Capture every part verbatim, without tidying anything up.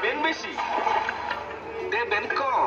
নেবেন বেশি, দেবেন কম।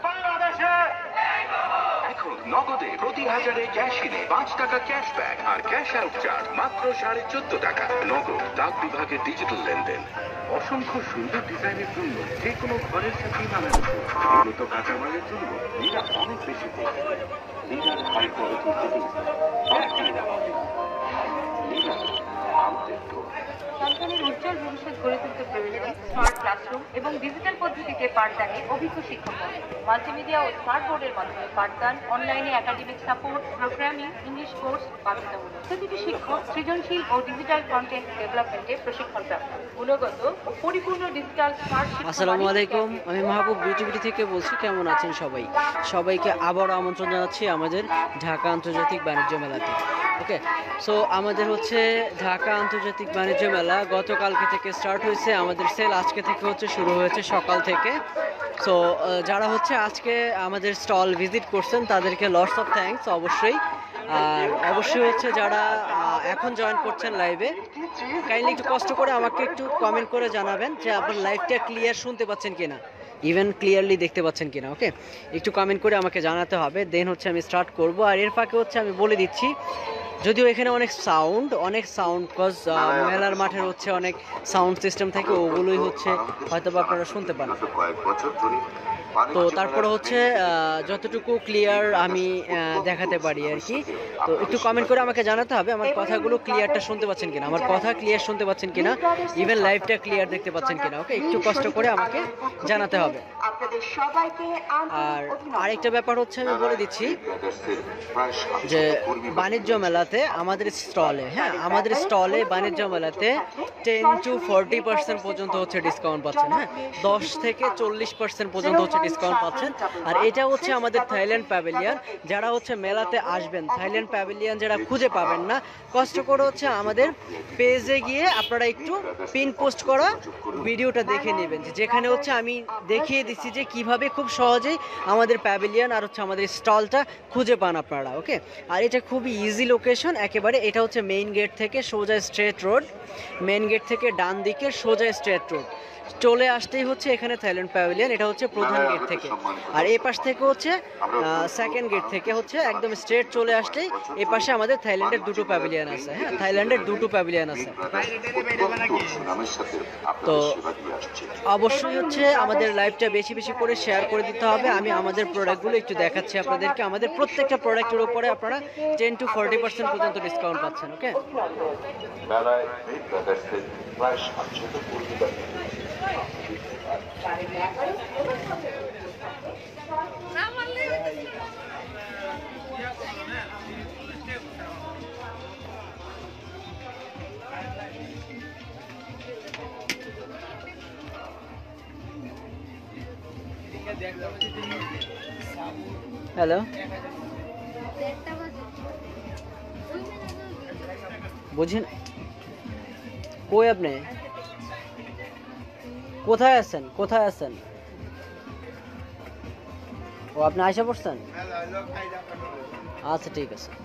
এখন নগদে প্রতি হাজারে ক্যাশ ইনে পাঁচ টাকা ক্যাশব্যাক আর ক্যাশ আউট চার্জ মাত্র সাড়ে চোদ্দ টাকা। নগদ ডাক বিভাগের ডিজিটাল লেনদেন। অসংখ্য সুন্দর ডিজাইনের জন্য যে কোনো ঘরের সাথেই মানানসই। মূলত কাঁচামালের জন্য লীলা অনেক বেশি দেখে। লীলার হাই কোয়ালিটি ফিটিংস একই দাম। লীলা আমাদের তো সন্তানের উজ্জ্বল ভবিষ্যৎ গড়ে তুলতে প্রয়োজন স্মার্ট ক্লাসরুম এবং ডিজিটাল পদ্ধতিতে পাঠদানে অভিজ্ঞ শিক্ষক, মাল্টিমিডিয়া ও স্মার্ট বোর্ডের মাধ্যমে পাঠদান, অনলাইনে academic support, programming, English course বাধ্যতামূলক। প্রতিটি শিক্ষক সৃজনশীল ও ডিজিটাল কন্টেন্ট ডেভেলপমেন্টে প্রশিক্ষণপ্রাপ্ত, গুণগত ও পরিপূর্ণ ডিজিটাল স্মার্ট। আসসালামু আলাইকুম, আমি মাহবুব বিউটিভিটি থেকে বলছি। কেমন আছেন সবাই? সবাইকে আবারও আমন্ত্রণ জানাচ্ছি আমাদের ঢাকা আন্তর্জাতিক বাণিজ্য মেলাতে। ওকে, সো আমাদের হচ্ছে ঢাকা আন্তর্জাতিক বাণিজ্য মেলা গতকালকে থেকে স্টার্ট হয়েছে। আমাদের সেল আজকে থেকে হচ্ছে শুরু হয়েছে সকাল থেকে। সো যারা হচ্ছে আজকে আমাদের স্টল ভিজিট করছেন তাদেরকে লটস অফ থ্যাঙ্কস অবশ্যই। আর অবশ্যই হচ্ছে যারা এখন জয়েন করছেন লাইভে, কাইন্ডলি একটু কষ্ট করে আমাকে একটু কমেন্ট করে জানাবেন যে আপনার লাইভটা ক্লিয়ার শুনতে পাচ্ছেন কিনা, ইভেন ক্লিয়ারলি দেখতে পাচ্ছেন কিনা। ওকে, একটু কমেন্ট করে আমাকে জানাতে হবে, দেন হচ্ছে আমি স্টার্ট করব। আর এর ফাঁকে হচ্ছে আমি বলে দিচ্ছি, যদিও এখানে অনেক সাউন্ড অনেক সাউন্ড বিকজ মেলার মাঠের হচ্ছে অনেক সাউন্ড সিস্টেম থাকে, ওগুলোই হচ্ছে হয়তো বা আপনারা শুনতে পান। তো তারপরে হচ্ছে যতটুকু ক্লিয়ার আমি দেখাতে পারি আর কি। তো একটু কমেন্ট করে আমাকে জানাতে হবে আমার কথাগুলো ক্লিয়ারটা শুনতে পাচ্ছেন কিনা, আমার কথা ক্লিয়ার শুনতে পাচ্ছেন কিনা, ইভেন লাইভটা ক্লিয়ার দেখতে পাচ্ছেন কিনা। ওকে, একটু কষ্ট করে আমাকে জানাতে হবে। আর আরেকটা ব্যাপার হচ্ছে আমি বলে দিচ্ছি যে বাণিজ্য মেলাতে আমাদের স্টলে, হ্যাঁ আমাদের স্টলে বাণিজ্য মেলাতে টেন টু ফোরটি পার্সেন্ট পর্যন্ত হচ্ছে ডিসকাউন্ট পাচ্ছেন। হ্যাঁ, দশ থেকে চল্লিশ পার্সেন্ট পর্যন্ত হচ্ছে ডিসকাউন্ট পাচ্ছেন। আর এটা হচ্ছে আমাদের থাইল্যান্ড প্যাভিলিয়ন। যারা হচ্ছে মেলাতে আসবেন, থাইল্যান্ড প্যাভিলিয়ন যারা খুঁজে পাবেন না, কষ্ট করে হচ্ছে আমাদের পেজে গিয়ে আপনারা একটু পিন পোস্ট করা ভিডিওটা দেখে নেবেন, যেখানে হচ্ছে আমি দেখিয়ে দিচ্ছি যে কিভাবে খুব সহজেই আমাদের প্যাভিলিয়ন আর হচ্ছে আমাদের স্টলটা খুঁজে পান আপনারা। ওকে, আর এটা খুবই ইজি লোকেশন একেবারে। এটা হচ্ছে মেইন গেট থেকে সোজা স্ট্রেট রোড, মেইন গেট থেকে ডান দিকে সোজা স্ট্রেট রোড চলে আসতেই হচ্ছে এখানে থাইল্যান্ড প্যাভিলিয়ন। এটা হচ্ছে প্রধান গেট থেকে। আর এই পাশ থেকে হচ্ছে সেকেন্ড গেট থেকে হচ্ছে একদম স্ট্রেট চলে আসতেই এই পাশে আমাদের থাইল্যান্ডের দুটো প্যাভিলিয়ন আছে। হ্যাঁ, থাইল্যান্ডের দুটো প্যাভিলিয়ন আছে। তো অবশ্যই হচ্ছে আমাদের লাইভটা বেশি বেশি করে শেয়ার করে দিতে হবে। আমি আমাদের প্রোডাক্টগুলো একটু দেখাচ্ছি আপনাদেরকে। আমাদের প্রত্যেকটা প্রোডাক্টের উপরে আপনারা টেন টু ফোরটি পার্সেন্ট পর্যন্ত ডিসকাউন্ট পাচ্ছেন। ওকে, হ্যালো, বুঝেন কই আপনি কোথায় আছেন? কোথায় আছেন? ও আপনি আয়সা পড়ছেন? আচ্ছা ঠিক আছে।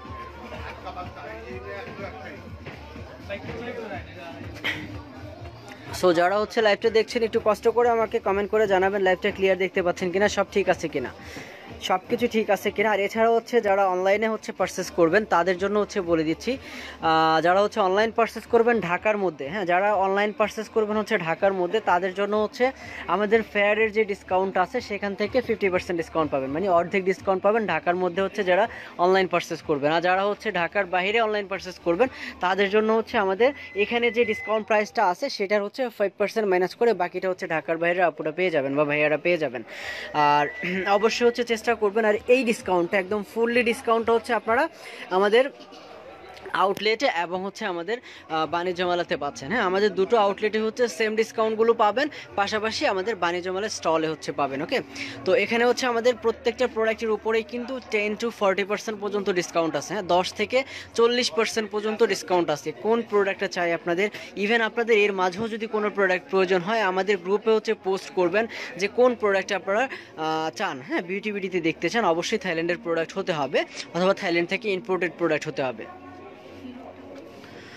সো যারা হচ্ছে লাইভটা দেখছেন একটু কষ্ট করে আমাকে কমেন্ট করে জানাবেন লাইভটা ক্লিয়ার দেখতে পাচ্ছেন কিনা, সব ঠিক আছে কিনা, সব কিছু ঠিক আছে কিনা। আর এছাড়াও হচ্ছে যারা অনলাইনে হচ্ছে পারচেস করবেন তাদের জন্য হচ্ছে বলে দিচ্ছি, যারা হচ্ছে অনলাইন পারচেস করবেন ঢাকার মধ্যে, হ্যাঁ যারা অনলাইন পারচেস করবেন হচ্ছে ঢাকার মধ্যে, তাদের জন্য হচ্ছে আমাদের ফেয়ারের যে ডিসকাউন্ট আছে সেখান থেকে ফিফটি পার্সেন্ট ডিসকাউন্ট পাবেন, মানে অর্ধেক ডিসকাউন্ট পাবেন ঢাকার মধ্যে হচ্ছে যারা অনলাইন পারচেস করবেন। আর যারা হচ্ছে ঢাকার বাইরে অনলাইন পারচেস করবেন তাদের জন্য হচ্ছে আমাদের এখানে যে ডিসকাউন্ট প্রাইসটা আছে সেটার হচ্ছে ফাইভ পার্সেন্ট মাইনাস করে বাকিটা হচ্ছে ঢাকার বাইরে আপুরা পেয়ে যাবেন বা ভাইয়ারা পেয়ে যাবেন। আর অবশ্যই হচ্ছে চেষ্টা করবেন। আর এই ডিসকাউন্টটা একদম ফুললি ডিসকাউন্টটা হচ্ছে আপনারা আমাদের আউটলেটে এবং হচ্ছে আমাদের বাণিজ্য মেলাতে পাচ্ছেন। হ্যাঁ, আমাদের দুটো আউটলেটে হচ্ছে সেম ডিসকাউন্টগুলো পাবেন, পাশাপাশি আমাদের বাণিজ্য মেলার স্টলে হচ্ছে পাবেন। ওকে, তো এখানে হচ্ছে আমাদের প্রত্যেকটা প্রোডাক্টের উপরেই কিন্তু টেন টু ফোরটি পার্সেন্ট পর্যন্ত ডিসকাউন্ট আছে। হ্যাঁ, দশ থেকে চল্লিশ পার্সেন্ট পর্যন্ত ডিসকাউন্ট আছে। কোন প্রোডাক্টটা চাই আপনাদের, ইভেন আপনাদের এর মাঝেও যদি কোনো প্রোডাক্ট প্রয়োজন হয় আমাদের গ্রুপে হচ্ছে পোস্ট করবেন যে কোন প্রোডাক্টটা আপনারা চান। হ্যাঁ, বিউটি বিউটিতে দেখতে চান, অবশ্যই থাইল্যান্ডের প্রোডাক্ট হতে হবে অথবা থাইল্যান্ড থেকে ইম্পোর্টেড প্রোডাক্ট হতে হবে।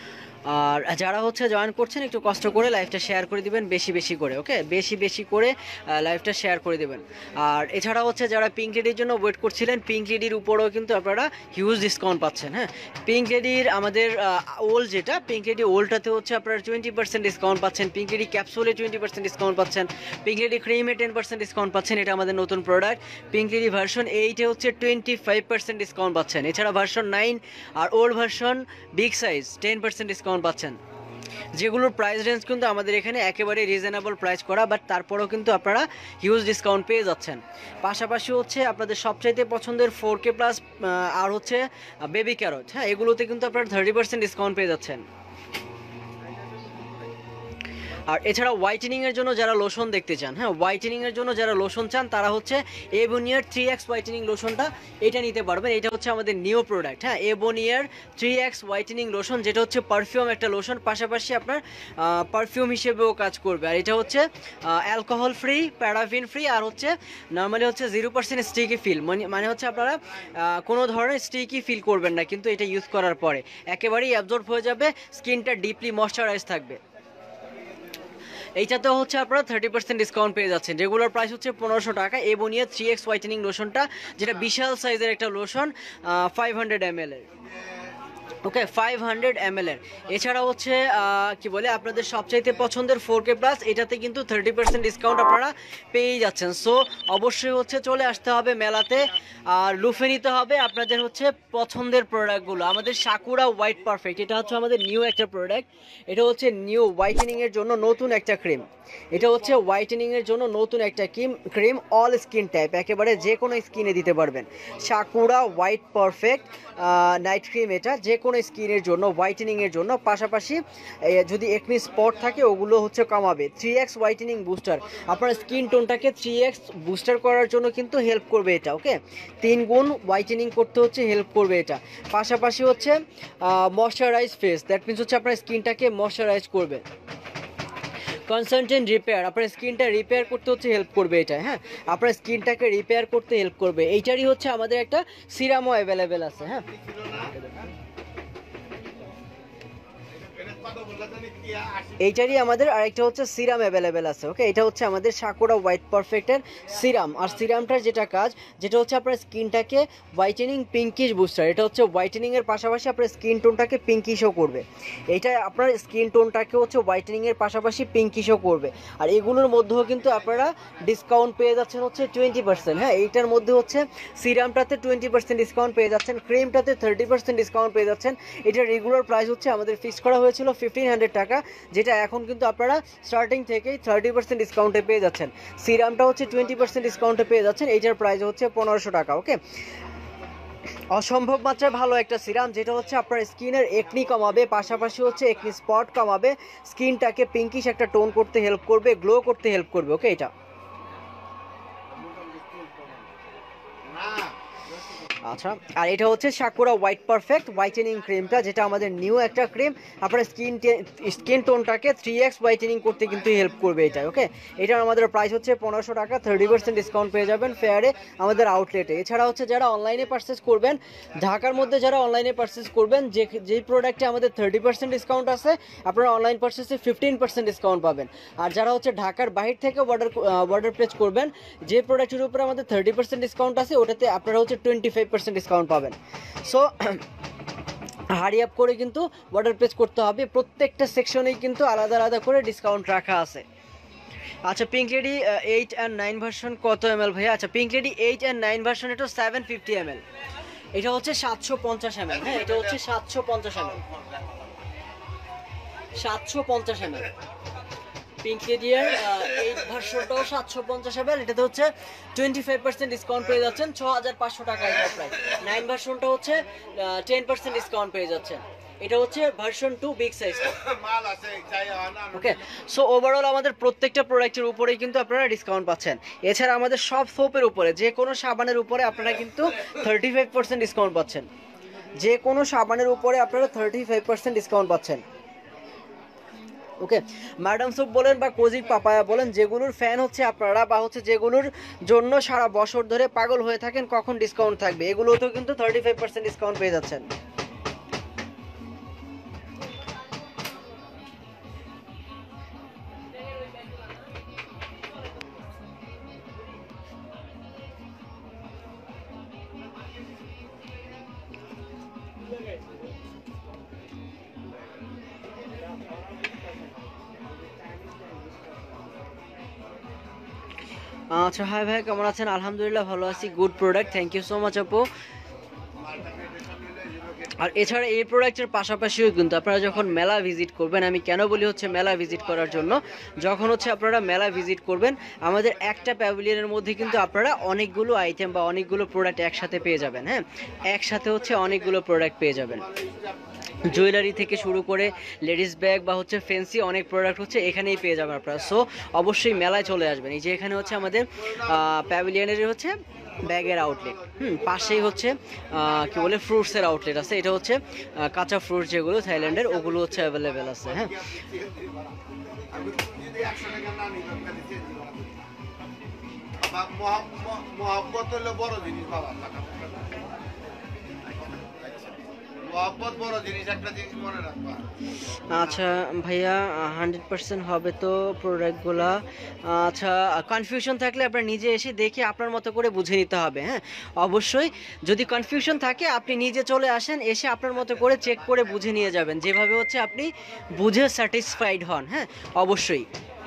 আর যারা হচ্ছে জয়েন করছেন একটু কষ্ট করে লাইভটা শেয়ার করে দিবেন বেশি বেশি করে, ওকে, বেশি বেশি করে লাইভটা শেয়ার করে দেবেন। আর এছাড়া হচ্ছে যারা পিঙ্ক লেডির জন্য ওয়েট করছিলেন, পিঙ্ক লেডির উপরেও কিন্তু আপনারা হিউজ ডিসকাউন্ট পাচ্ছেন। হ্যাঁ, পিঙ্ক লেডির আমাদের ওল্ড যেটা পিঙ্ক লেডি ওল্ডটাতে হচ্ছে আপনারা টোয়েন্টি পার্সেন্ট ডিসকাউন্ট পাচ্ছেন, পিঙ্ক লেডি ক্যাপসুলে টোয়েন্টি পার্সেন্ট ডিসকাউন্ট পাচ্ছেন, পিঙ্ক লেডি ক্রিমে টেন পার্সেন্ট ডিসকাউন্ট পাচ্ছেন, এটা আমাদের নতুন প্রোডাক্ট। পিঙ্ক লেডি ভার্সন এইটে হচ্ছে টোয়েন্টি ফাইভ পার্সেন্ট ডিসকাউন্ট পাচ্ছেন। এছাড়া ভার্সন নাইন আর old version big size ten percent discount পাচ্ছেন, যেগুলোর প্রাইস রেঞ্জ কিন্তু আমাদের এখানে একেবারে রিজনেবল প্রাইস করা, বাট তারপরেও কিন্তু আপনারা হিউজ ডিসকাউন্ট পেয়ে যাচ্ছেন। পাশাপাশি হচ্ছে আপনাদের সবচাইতে পছন্দের ফোর কে প্লাস আর হচ্ছে বেবি ক্যারট, হ্যাঁ, এগুলোতে কিন্তু আপনারা থার্টি পার্সেন্ট ডিসকাউন্ট পেয়ে যাচ্ছেন। আর এছাড়া হোয়াইটেনিংয়ের জন্য যারা লোশন দেখতে চান, হ্যাঁ, হোয়াইটেনিংয়ের জন্য যারা লোশন চান তারা হচ্ছে এবনিয়ার থ্রি এক্স হোয়াইটেনিং লোশনটা এটা নিতে পারবেন। এটা হচ্ছে আমাদের নিউ প্রোডাক্ট, হ্যাঁ, এবনিয়ার থ্রি এক্স হোয়াইটেনিং লোশন, যেটা হচ্ছে পারফিউম একটা লোশন, পাশাপাশি আপনার পারফিউম হিসেবেও কাজ করবে। আর এটা হচ্ছে অ্যালকোহল ফ্রি, প্যারাফিন ফ্রি, আর হচ্ছে নর্মালি হচ্ছে জিরো পার্সেন্ট স্টিকি ফিল, মানে হচ্ছে আপনারা কোনো ধরনের স্টিকি ফিল করবেন না কিন্তু এটা ইউজ করার পরে, একেবারেই অ্যাবজর্ব হয়ে যাবে, স্কিনটা ডিপলি ময়শ্চারাইজ থাকবে। এইটাতে হচ্ছে আপনারা থার্টি পার্সেন্ট ডিসকাউন্ট পেয়ে যাচ্ছেন, যেগুলোর প্রাইস হচ্ছে পনেরোশো টাকা। এবনিয়া থ্রি এক্স হোয়াইটেনিং লোশনটা, যেটা বিশাল সাইজের একটা lotion, five hundred M L এর, okay, five hundred M L এর। এছাড়া হচ্ছে কি বলে আপনাদের সবচাইতে পছন্দের ফোর কে প্লাস, এটাতে কিন্তু থার্টি পার্সেন্ট ডিসকাউন্ট আপনারা পেয়েই যাচ্ছেন। সো অবশ্যই হচ্ছে চলে আসতে হবে মেলাতে, আর লুফে নিতে হবে আপনাদের হচ্ছে পছন্দের প্রোডাক্টগুলো। আমাদের সাকুরা হোয়াইট পারফেক্ট, এটা হচ্ছে আমাদের নিউ একটা প্রোডাক্ট, এটা হচ্ছে নিউ হোয়াইটেনিংয়ের জন্য নতুন একটা ক্রিম, এটা হচ্ছে হোয়াইটেনিংয়ের জন্য নতুন একটা cream cream all skin type, একেবারে যে কোনো স্কিনে দিতে পারবেন। Sakura white perfect night cream, এটা যে কোনো স্কিনের জন্য, হোয়াইটেনিংয়ের জন্য, পাশাপাশি যদি একনি স্পট থাকে ওগুলো হচ্ছে কমাবে। থ্রি এক্স হোয়াইটেনিং বুস্টার, আপনার স্কিন টোনটাকে থ্রি এক্স বুস্টার করার জন্য কিন্তু হেল্প করবে এটা, ওকে, তিন গুণ হোয়াইটেনিং করতে হচ্ছে হেল্প করবে এটা। পাশাপাশি হচ্ছে ময়শ্চারাইজ ফেস, দ্যাট মিনস হচ্ছে আপনার স্কিনটাকে ময়শ্চারাইজ করবে। কনসালটেন্ট রিপেয়ার, আপনার স্কিনটা রিপেয়ার করতে হচ্ছে হেল্প করবে এটা, হ্যাঁ, আপনার স্কিনটাকে রিপেয়ার করতে হেল্প করবে। এইটারই হচ্ছে আমাদের একটা সিরামও অ্যাভেলেবেল আছে, হ্যাঁ, এইটারই আমাদের আরেকটা হচ্ছে সিরাম অ্যাভেলেবেল আছে, ওকে, এটা হচ্ছে আমাদের সাকুরা হোয়াইট পারফেক্টের সিরাম। আর সিরামটার যেটা কাজ, যেটা হচ্ছে আপনার স্কিনটাকে হোয়াইটেনিং পিঙ্কিশ বুস্টার, এটা হচ্ছে হোয়াইটেনিংয়ের পাশাপাশি আপনার স্কিন টোনটাকে পিঙ্কিশও করবে, এটা আপনার স্কিন টোনটাকে হচ্ছে হোয়াইটেনিংয়ের পাশাপাশি পিঙ্কিশও করবে। আর এগুলোর মধ্যেও কিন্তু আপনারা ডিসকাউন্ট পেয়ে যাচ্ছেন হচ্ছে টোয়েন্টি পার্সেন্ট, হ্যাঁ, এইটার মধ্যে হচ্ছে সিরামটাতে টোয়েন্টি পার্সেন্ট ডিসকাউন্ট পেয়ে যাচ্ছেন, ক্রিমটাতে থার্টি পার্সেন্ট ডিসকাউন্ট পেয়ে যাচ্ছেন। এটার রেগুলার প্রাইস হচ্ছে আমাদের ফিক্স করা হয়েছিল ফিফটিন হান্ড্রেড টাকা, যেটা এখন কিন্তু আপনারা স্টার্টিং থেকেই থার্টি পার্সেন্ট ডিসকাউন্টে পেয়ে যাচ্ছেন। সিরামটা হচ্ছে টোয়েন্টি পার্সেন্ট ডিসকাউন্টে পেয়ে যাচ্ছেন, এইটার প্রাইস হচ্ছে পনেরোশো টাকা, ওকে, অসম্ভব মাত্রায় ভালো একটা সিরাম, যেটা হচ্ছে আপনার স্কিনের একনি কমাবে, পাশাপাশি হচ্ছে একনি স্পট কমাবে, স্কিনটাকে পিঙ্কিশ একটা টোন করতে হেল্প করবে, গ্লো করতে হেল্প করবে, ওকে, এটা। আচ্ছা, আর এটা হচ্ছে সাকুরা হোয়াইট পারফেক্ট হোয়াইটেনিং ক্রিমটা, যেটা আমাদের নিউ একটা ক্রিম, আপনার স্কিন স্কিন টোনটাকে থ্রি এক্স হোয়াইটেনিং করতে কিন্তু হেল্প করবে এটা, ওকে, এটা আমাদের প্রাইস হচ্ছে পনেরোশো টাকা, থার্টি পার্সেন্ট ডিসকাউন্ট পেয়ে যাবেন ফেয়ারে আমাদের আউটলেটে। এছাড়া হচ্ছে যারা অনলাইনে পারচেস করবেন, ঢাকার মধ্যে যারা অনলাইনে পারচেস করবেন, যে যেই প্রোডাক্টে আমাদের থার্টি পার্সেন্ট ডিসকাউন্ট আছে, আপনারা অনলাইন পারচেসে ফিফটিন পার্সেন্ট ডিসকাউন্ট পাবেন। আর যারা হচ্ছে ঢাকার বাইরে থেকে অর্ডার অর্ডার প্লেস করবেন, যে প্রোডাক্টের উপরে আমাদের থার্টি পার্সেন্ট ডিসকাউন্ট আছে, ওটাতে আপনারা হচ্ছে টোয়েন্টি ফাইভ পার্সেন্ট ডিসকাউন্ট পাবেন। সো হারি আপ করে কিন্তু অর্ডার প্লেস করতে হবে, প্রত্যেকটা সেকশনেই কিন্তু আলাদা আলাদা করে ডিসকাউন্ট রাখা আছে। আচ্ছা, pink lady eight and nine version কত এম এল ভাইয়া? আচ্ছা, pink lady eight and nine version এটা সেভেন ফিফটি এম এল, এটা হচ্ছে সাতশো পঞ্চাশ এম এল, হ্যাঁ, এটা হচ্ছে সাতশো পঞ্চাশ এম এল, সাতশো পঞ্চাশ এম এল। পিঙ্ক লেডিয়ার এইট ভার্সনটাও সাতশো পঞ্চাশ এম এল, এটাতে হচ্ছে টোয়েন্টি ফাইভ পার্সেন্ট ডিসকাউন্ট পেয়ে যাচ্ছেন, ছ হাজার পাঁচশো টাকা এটা প্রাইস। নাইন ভার্সনটা হচ্ছে টেন পার্সেন্ট ডিসকাউন্ট পেয়ে যাচ্ছেন, এটা হচ্ছে version two big size, okay. So overall আমাদের প্রত্যেকটা প্রোডাক্টের উপরেই কিন্তু আপনারা ডিসকাউন্ট পাচ্ছেন। এছাড়া আমাদের সব সোপের উপরে, যে কোনো সাবানের উপরে আপনারা কিন্তু থার্টি ফাইভ পার্সেন্ট ডিসকাউন্ট পাচ্ছেন, যে কোনো সাবানের উপরে আপনারা থার্টি ফাইভ পার্সেন্ট ডিসকাউন্ট পাচ্ছেন, ওকে। ম্যাডাম সোপ বলেন বা কোজিক পাপায়া বলেন, যেগুলোর ফ্যান হচ্ছে আপনারা, বা হচ্ছে যেগুলোর জন্য সারা বছর ধরে পাগল হয়ে থাকেন কখন ডিসকাউন্ট থাকবে, এগুলোতেও কিন্তু থার্টি ফাইভ পার্সেন্ট ডিসকাউন্ট পেয়ে যাচ্ছেন। আচ্ছা হাই ভাই, কেমন আছেন? আলহামদুলিল্লাহ ভালো আছি, good product, thank you so much আপু। আর এছাড়া এই প্রোডাক্টের পাশাপাশিও কিন্তু আপনারা যখন মেলা ভিজিট করবেন, আমি কেন বলি হচ্ছে মেলা ভিজিট করার জন্য, যখন হচ্ছে আপনারা মেলা ভিজিট করবেন আমাদের একটা প্যাভিলিয়নের মধ্যে কিন্তু আপনারা অনেকগুলো আইটেম বা অনেকগুলো প্রোডাক্ট একসাথে পেয়ে যাবেন। হ্যাঁ, একসাথে হচ্ছে অনেকগুলো প্রোডাক্ট পেয়ে যাবেন, জুয়েলারি থেকে শুরু করে লেডিস ব্যাগ বা হচ্ছে ফ্যান্সি অনেক প্রোডাক্ট হচ্ছে এখানেই পেয়ে যাবেন আপনারা। সো অবশ্যই মেলায় চলে আসবেন। এই যে এখানে হচ্ছে আমাদের প্যাভিলিয়নের হচ্ছে ব্যাগের আউটলেট, হুম পাশেই হচ্ছে কি বলে ফ্রুটসের আউটলেট আছে। এটা হচ্ছে কাঁচা ফ্রুটস যেগুলো থাইল্যান্ডের, ওগুলো হচ্ছে অ্যাভেলেবেল আছে। হ্যাঁ, বড় জিনিস বাবা, আচ্ছা ভাইয়া, হান্ড্রেড পার্সেন্ট হবে তো প্রোডাক্টগুলা? আচ্ছা, কনফিউশন থাকলে আপনার নিজে এসে দেখে আপনার মতো করে বুঝে নিতে হবে। হ্যাঁ, অবশ্যই যদি কনফিউশন থাকে আপনি নিজে চলে আসেন, এসে আপনার মতো করে চেক করে বুঝে নিয়ে যাবেন, যেভাবে হচ্ছে আপনি বুঝে স্যাটিসফাইড হন। হ্যাঁ, অবশ্যই।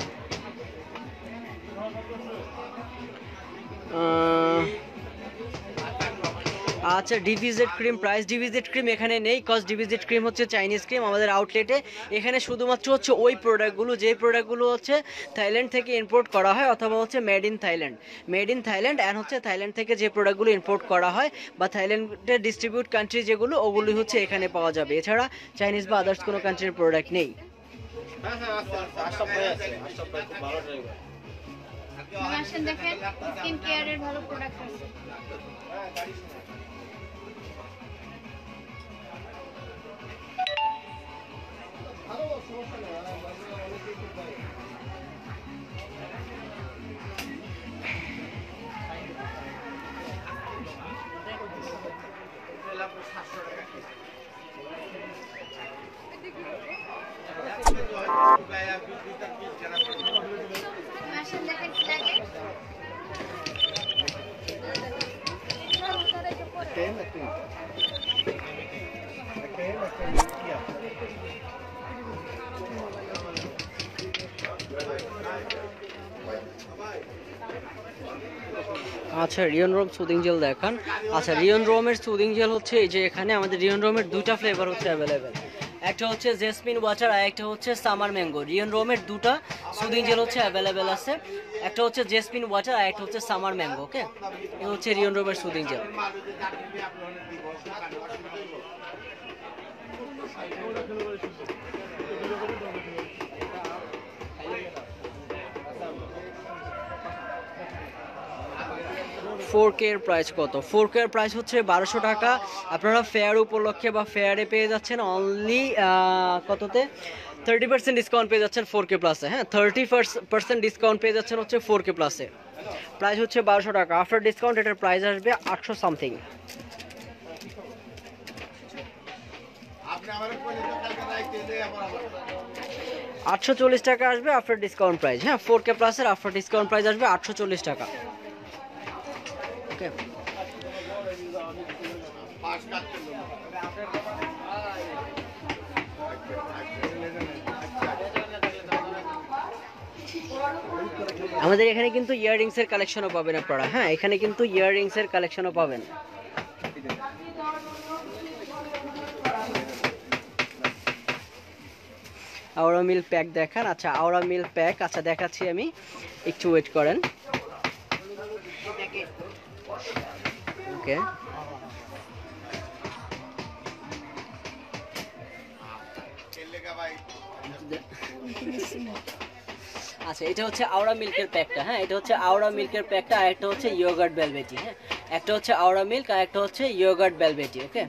আচ্ছা, DVZ cream price, DVZ cream এখানে নেই, কজ ডিভিজেড ক্রিম হচ্ছে চাইনিজ ক্রিম আমাদের আউটলেটে। এখানে শুধুমাত্র হচ্ছে ওই প্রোডাক্টগুলো, যেই প্রোডাক্টগুলো হচ্ছে থাইল্যান্ড থেকে ইম্পোর্ট করা হয় অথবা হচ্ছে made in Thailand, made in Thailand and হচ্ছে থাইল্যান্ড থেকে যে প্রোডাক্টগুলো ইম্পোর্ট করা হয় বা থাইল্যান্ডের ডিস্ট্রিবিউট কান্ট্রি যেগুলো, ওগুলোই হচ্ছে এখানে পাওয়া যাবে। এছাড়া চাইনিজ বা আদার্স কোনো কান্ট্রির প্রোডাক্ট নেই। দেখেন স্কিন কেয়ারের ভালো প্রোডাক্ট আছে। দেখেন কি লাগে। আচ্ছা, রিয়ন রোম সুদিং জেল দেখান। আচ্ছা, রিয়ন রোমের সুদিং জেল হচ্ছে এই যে এখানে আমাদের রিয়ন রোমের দুটা ফ্লেভার হচ্ছে অ্যাভেলেবেল, একটা হচ্ছে জেসমিন ওয়াটার আর একটা হচ্ছে সামার ম্যাঙ্গো। রিয়ন রোমের দুটা সুদিং জেল হচ্ছে অ্যাভেলেবেল আছে, একটা হচ্ছে জেসমিন ওয়াটার আর একটা হচ্ছে সামার ম্যাঙ্গো। ওকে, এ হচ্ছে রিয়ন রোমের সুদিং জেল। ফোর কে এর প্রাইস কত? ফোর কে এর প্রাইস হচ্ছে বারোশো টাকা। আপনারা ফেয়ার উপলক্ষে বা ফেয়ারে পেয়ে যাচ্ছেন অনলি কততে? থার্টি পার্সেন্ট ডিসকাউন্ট পেয়ে যাচ্ছেন ফোর কে প্লাসে। হ্যাঁ, থার্টি পার্সেন্ট ডিসকাউন্ট পেয়ে যাচ্ছেন হচ্ছে ফোর কে প্লাসে। প্রাইস হচ্ছে বারোশো টাকা, আফটার ডিসকাউন্ট এটার প্রাইস আসবে আটশো সামথিং। আটশো চল্লিশ টাকা আসবে আফটার ডিসকাউন্ট প্রাইস। হ্যাঁ, ফোর কে প্লাসের আফটার ডিসকাউন্ট প্রাইস আসবে আটশো চল্লিশ টাকা। ওকে, আমাদের এখানে কিন্তু ইয়াররিংসের কালেকশনও পাবেন আপনারা। হ্যাঁ, এখানে কিন্তু ইয়াররিংসের কালেকশনও পাবেন। আওরা মিল প্যাক দেখান। আচ্ছা, আওরা মিল প্যাক, আচ্ছা দেখাচ্ছি আমি, একটু ওয়েট করেন। ওকে, আচ্ছা এটা হচ্ছে আওরা মিল্কের প্যাকটা। হ্যাঁ, এটা হচ্ছে আওরা মিল্কের প্যাকটা, আর একটা হচ্ছে ইয়োগার্ট ভেলভেটি। হ্যাঁ, একটা হচ্ছে আওরা মিল্ক আর একটা হচ্ছে ইয়োগার্ট ভেলভেটি। ওকে,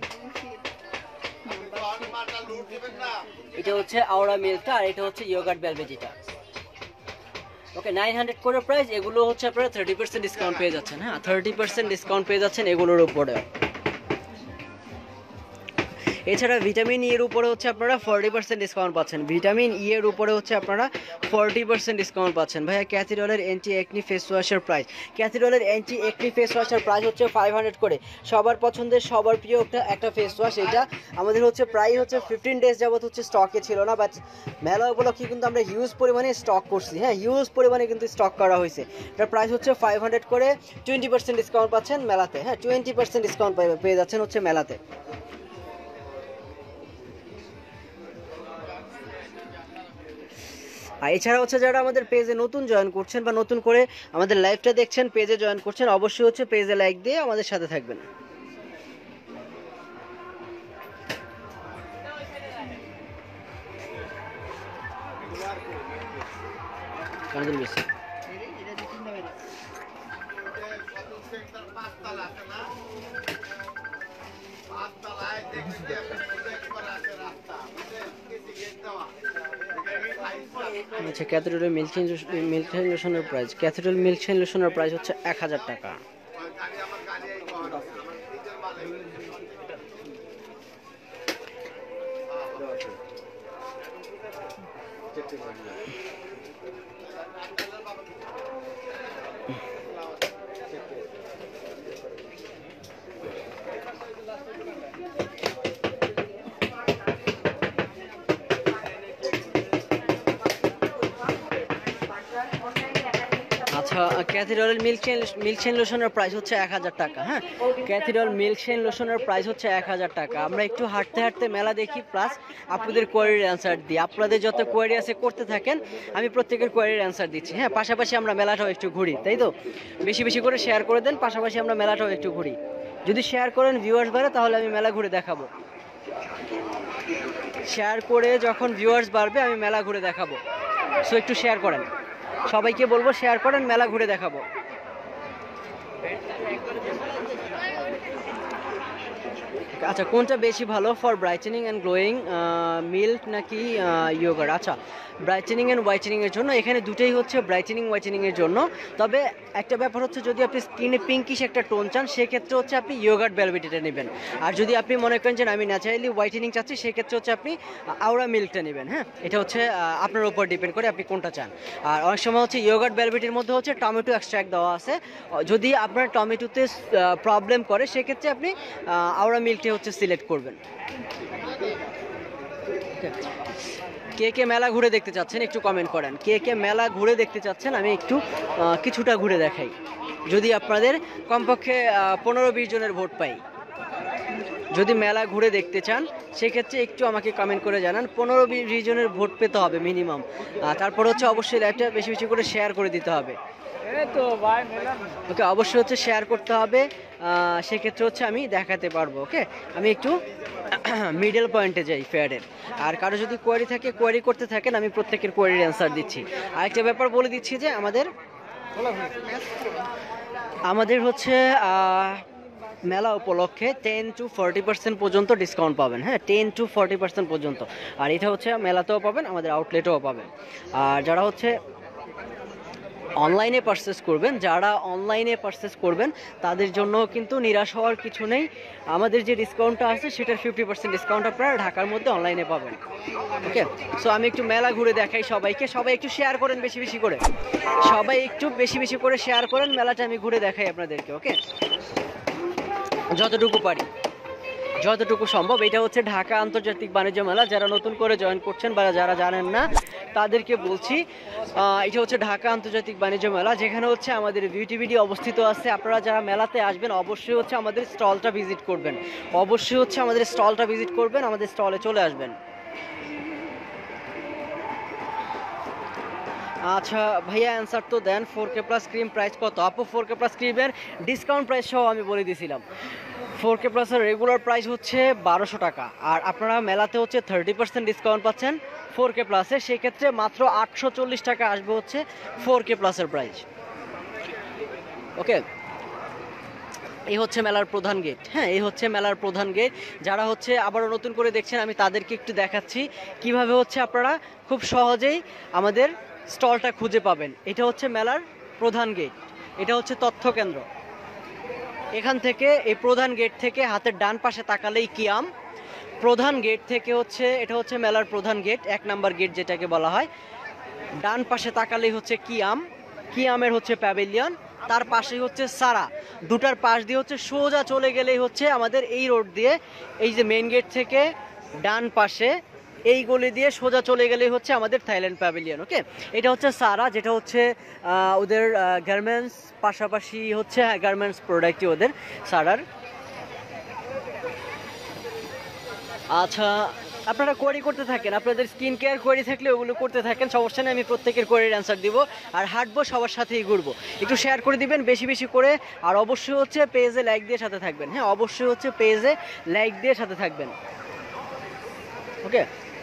এটা হচ্ছে আওরা মিল্কটা আর এটা হচ্ছে ইয়োগার্ট ভেলভেটিটা। ওকে, নাইন হান্ড্রেড করে প্রাইস। এগুলো হচ্ছে আপনারা থার্টি পার্সেন্ট ডিসকাউন্ট পেয়ে যাচ্ছেন। হ্যাঁ, থার্টি পার্সেন্ট ডিসকাউন্ট পেয়ে যাচ্ছেন এগুলোর উপরে। এছাড়া ভিটামিন ই এর উপরে হচ্ছে আপনারা ফর্টি পার্সেন্ট ডিসকাউন্ট পাচ্ছেন। ভিটামিন ই এর উপরে হচ্ছে আপনারা ফর্টি পার্সেন্ট ডিসকাউন্ট পাচ্ছেন। ভাইয়া ক্যাথিডলের অ্যান্টি একনি ফেস ওয়াশের প্রাইস, ক্যাথিডলের অ্যান্টি একনি ফেস ওয়াশের প্রাইস হচ্ছে ফাইভ হান্ড্রেড করে। সবার পছন্দের সবার প্রিয় একটা একটা ফেস ওয়াশ, এটা আমাদের হচ্ছে প্রায় হচ্ছে ফিফটিন ডেজ যাবত হচ্ছে স্টকে ছিল না, বাট মেলা উপলক্ষে কিন্তু আমরা হিউজ পরিমাণে স্টক করছি। হ্যাঁ, হিউজ পরিমাণে কিন্তু স্টক করা হয়েছে। এটার প্রাইস হচ্ছে ফাইভ হান্ড্রেড করে, টোয়েন্টি পার্সেন্ট ডিসকাউন্ট পাচ্ছেন মেলাতে। হ্যাঁ, টোয়েন্টি পার্সেন্ট ডিসকাউন্ট পেয়ে যাচ্ছেন হচ্ছে মেলাতে। আর এছাড়া হচ্ছে যারা আমাদের পেজে নতুন জয়েন করছেন বা নতুন করে আমাদের লাইভটা দেখছেন, পেজে জয়েন করছেন, অবশ্যই হচ্ছে পেজে লাইক দিয়ে আমাদের সাথে থাকবেন। আচ্ছা, ক্যাথিড্রাল মিল্ক মিল্ক লোশনের প্রাইস, ক্যাথিড্রাল মিল্ক লোশনের প্রাইস হচ্ছে এক হাজার টাকা। আচ্ছা, ক্যাথিড্রাল মিল্ক মিল্ক লোশনের প্রাইস হচ্ছে এক হাজার টাকা। হ্যাঁ, ক্যাথিড্রাল মিল্ক লোশনের প্রাইস হচ্ছে এক হাজার টাকা। আমরা একটু হাঁটতে হাঁটতে মেলা দেখি, প্লাস আপনাদের কোয়ারির অ্যান্সার দিই। আপনাদের যত কোয়ারি আছে করতে থাকেন, আমি প্রত্যেকের কোয়ারির অ্যান্সার দিচ্ছি। হ্যাঁ, পাশাপাশি আমরা মেলাটাও একটু ঘুরি, তাই তো? বেশি বেশি করে শেয়ার করে দেন, পাশাপাশি আমরা মেলাটাও একটু ঘুরি। যদি শেয়ার করেন ভিউয়ার্স বাড়ে, তাহলে আমি মেলা ঘুরে দেখাবো। শেয়ার করে যখন ভিউয়ার্স বাড়বে, আমি মেলা ঘুরে দেখাবো। সো একটু শেয়ার করেন, সবাইকে বলবো শেয়ার করেন, মেলা ঘুরে দেখাবো। আচ্ছা, কোনটা বেশি ভালো for brightening and glowing, milk নাকি ইয়োগার্ট? আচ্ছা, ব্রাইটেনিং অ্যান্ড হোয়াইটেনিং এর জন্য এখানে দুটোই হচ্ছে ব্রাইটেনিং হোয়াইটেনিং এর জন্য। তবে একটা ব্যাপার হচ্ছে, যদি আপনি স্কিনে পিঙ্কিশ একটা টোন চান, সেক্ষেত্রে হচ্ছে আপনি ইয়োগার্ট ভেলভেটটা নেবেন। আর যদি আপনি মনে করেন যে আমি ন্যাচারালি হোয়াইটেনিং চাচ্ছি, সেক্ষেত্রে হচ্ছে আপনি আওরা মিল্কটা নেবেন। হ্যাঁ, এটা হচ্ছে আপনার উপর ডিপেন্ড করে আপনি কোনটা চান। আর অনেক সময় হচ্ছে ইয়োগার্ট ভেলভেটের মধ্যে হচ্ছে টমেটো এক্সট্র্যাক্ট দেওয়া আছে। যদি আপনার টমেটোতে প্রবলেম করে, সেক্ষেত্রে আপনি আওরা মিল্কটা হচ্ছে সিলেক্ট করবেন। কে কে মেলা ঘুরে দেখতে চাচ্ছেন একটু কমেন্ট করেন। কে কে মেলা ঘুরে দেখতে চাচ্ছেন, আমি একটু কিছুটা ঘুরে দেখাই, যদি আপনাদের কমপক্ষে পনেরো বিশ জনের ভোট পাই। যদি মেলা ঘুরে দেখতে চান, সেক্ষেত্রে একটু আমাকে কমেন্ট করে জানান। পনেরো বিশ জনের ভোট পেতে হবে মিনিমাম। তারপর হচ্ছে অবশ্যই লাইভটা বেশি বেশি করে শেয়ার করে দিতে হবে। ওকে, অবশ্যই হচ্ছে শেয়ার করতে হবে, সেক্ষেত্রে হচ্ছে আমি দেখাতে পারবো। ওকে, আমি একটু মিডল পয়েন্টে যাই ফেয়ারের। আর কারো যদি কোয়ারি থাকে, কোয়ারি করতে থাকেন, আমি প্রত্যেকের কোয়ারির অ্যান্সার দিচ্ছি। আরেকটা ব্যাপার বলে দিচ্ছি যে আমাদের আমাদের হচ্ছে মেলা উপলক্ষে টেন টু ফর্টি পার্সেন্ট পর্যন্ত ডিসকাউন্ট পাবেন। হ্যাঁ, টেন টু ফর্টি পার্সেন্ট পর্যন্ত। আর এটা হচ্ছে মেলাতেও পাবেন, আমাদের আউটলেটেও পাবেন। আর যারা হচ্ছে অনলাইনে পারচেস করবেন, যারা অনলাইনে পারচেস করবেন তাদের জন্য কিন্তু নিরাশ হওয়ার কিছু নেই। আমাদের যে ডিসকাউন্টটা আছে, সেটার ফিফটি পার্সেন্ট ডিসকাউন্ট আপনারা ঢাকার মধ্যে অনলাইনে পাবেন। ওকে, সো আমি একটু মেলা ঘুরে দেখাই সবাইকে। সবাই একটু শেয়ার করেন বেশি বেশি করে, সবাই একটু বেশি বেশি করে শেয়ার করেন, মেলাটা আমি ঘুরে দেখাই আপনাদেরকে। ওকে, যতটুকু পারি, যতটুকু সম্ভব। এটা হচ্ছে ঢাকা আন্তর্জাতিক বাণিজ্য মেলা। যারা নতুন করে জয়েন করছেন বা যারা জানেন না, তাদেরকে বলছি, এটা হচ্ছে ঢাকা আন্তর্জাতিক বাণিজ্য মেলা, যেখানে হচ্ছে আমাদের বিউটি বিডি অবস্থিত আছে। আপনারা যারা মেলাতে আসবেন, অবশ্যই হচ্ছে আমাদের স্টলটা ভিজিট করবেন, অবশ্যই হচ্ছে আমাদের স্টলটা ভিজিট করবেন, আমাদের স্টলে চলে আসবেন। আচ্ছা ভাইয়া, অ্যান্সার তো দেন। Four K plus cream price কত? আপু, ফোর কে প্লাস ক্রিমের ডিসকাউন্ট প্রাইস সহ আমি বলে দিয়েছিলাম। ফোর কে প্লাসের রেগুলার প্রাইস হচ্ছে বারোশো টাকা, আর আপনারা মেলাতে হচ্ছে থার্টি পার্সেন্ট ডিসকাউন্ট পাচ্ছেন ফোর কে প্লাসে। সেক্ষেত্রে মাত্র আটশো চল্লিশ টাকা আসবে হচ্ছে ফোর কে প্লাসের প্রাইস। ওকে, এই হচ্ছে মেলার প্রধান গেট। হ্যাঁ, এই হচ্ছে মেলার প্রধান গেট। যারা হচ্ছে আবারও নতুন করে দেখছেন, আমি তাদেরকে একটু দেখাচ্ছি কিভাবে হচ্ছে আপনারা খুব সহজেই আমাদের স্টলটা খুঁজে পাবেন। এটা হচ্ছে মেলার প্রধান গেট, এটা হচ্ছে তথ্য কেন্দ্র। এখান থেকে, এই প্রধান গেট থেকে হাতের ডান পাশে তাকালেই কিয়াম, প্রধান গেট থেকে হচ্ছে, এটা হচ্ছে মেলার প্রধান গেট, এক নাম্বার গেট যেটাকে বলা হয়। ডান পাশে তাকালেই হচ্ছে কিয়াম, কিয়ামের হচ্ছে প্যাভিলিয়ন, তার পাশেই হচ্ছে সারা। দুটার পাশ দিয়ে হচ্ছে সোজা চলে গেলেই হচ্ছে আমাদের এই রোড দিয়ে, এই যে মেইন গেট থেকে ডান পাশে এই গলি দিয়ে সোজা চলে গেলেই হচ্ছে আমাদের থাইল্যান্ড প্যাভিলিয়ন। ওকে, এটা হচ্ছে সারা, যেটা হচ্ছে ওদের গার্মেন্টস, পাশাপাশি হচ্ছে গার্মেন্টস প্রোডাক্টই ওদের সারার। আচ্ছা, আপনারা কোয়ারি করতে থাকেন, আপনাদের স্কিন কেয়ার কোয়ারি থাকলে ওগুলো করতে থাকেন, সমস্যা নেই, আমি প্রত্যেকের কোয়ারির অ্যান্সার দিব। আর হাঁটবো, সবার সাথেই ঘুরবো, একটু শেয়ার করে দিবেন বেশি বেশি করে। আর অবশ্যই হচ্ছে পেজে লাইক দিয়ে সাথে থাকবেন। হ্যাঁ, অবশ্যই হচ্ছে পেজে লাইক দিয়ে সাথে থাকবেন। ওকে,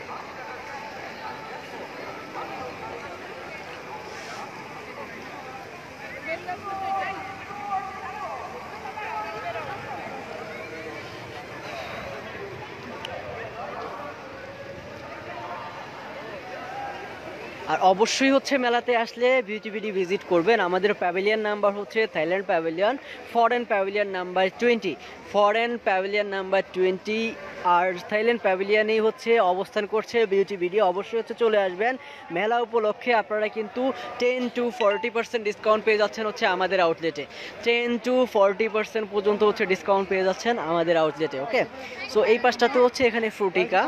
আর অবশ্যই হচ্ছে মেলাতে আসলে বিউটি বিডি ভিজিট করবেন। আমাদের প্যাভিলিয়ন নাম্বার হচ্ছে Thailand pavilion, foreign pavilion number twenty, foreign pavilion number twenty. আর থাইল্যান্ড প্যাভিলিয়নেই হচ্ছে অবস্থান করছে বিউটি বিডি। অবশ্যই হচ্ছে চলে আসবেন। মেলা উপলক্ষে আপনারা কিন্তু ten to forty percent discount পেয়ে যাচ্ছেন হচ্ছে আমাদের আউটলেটে, টেন টু ফর্টি পার্সেন্ট পর্যন্ত হচ্ছে ডিসকাউন্ট পেয়ে যাচ্ছেন আমাদের আউটলেটে। ওকে, সো এই পাশটাতে হচ্ছে এখানে ফ্রুটিকা।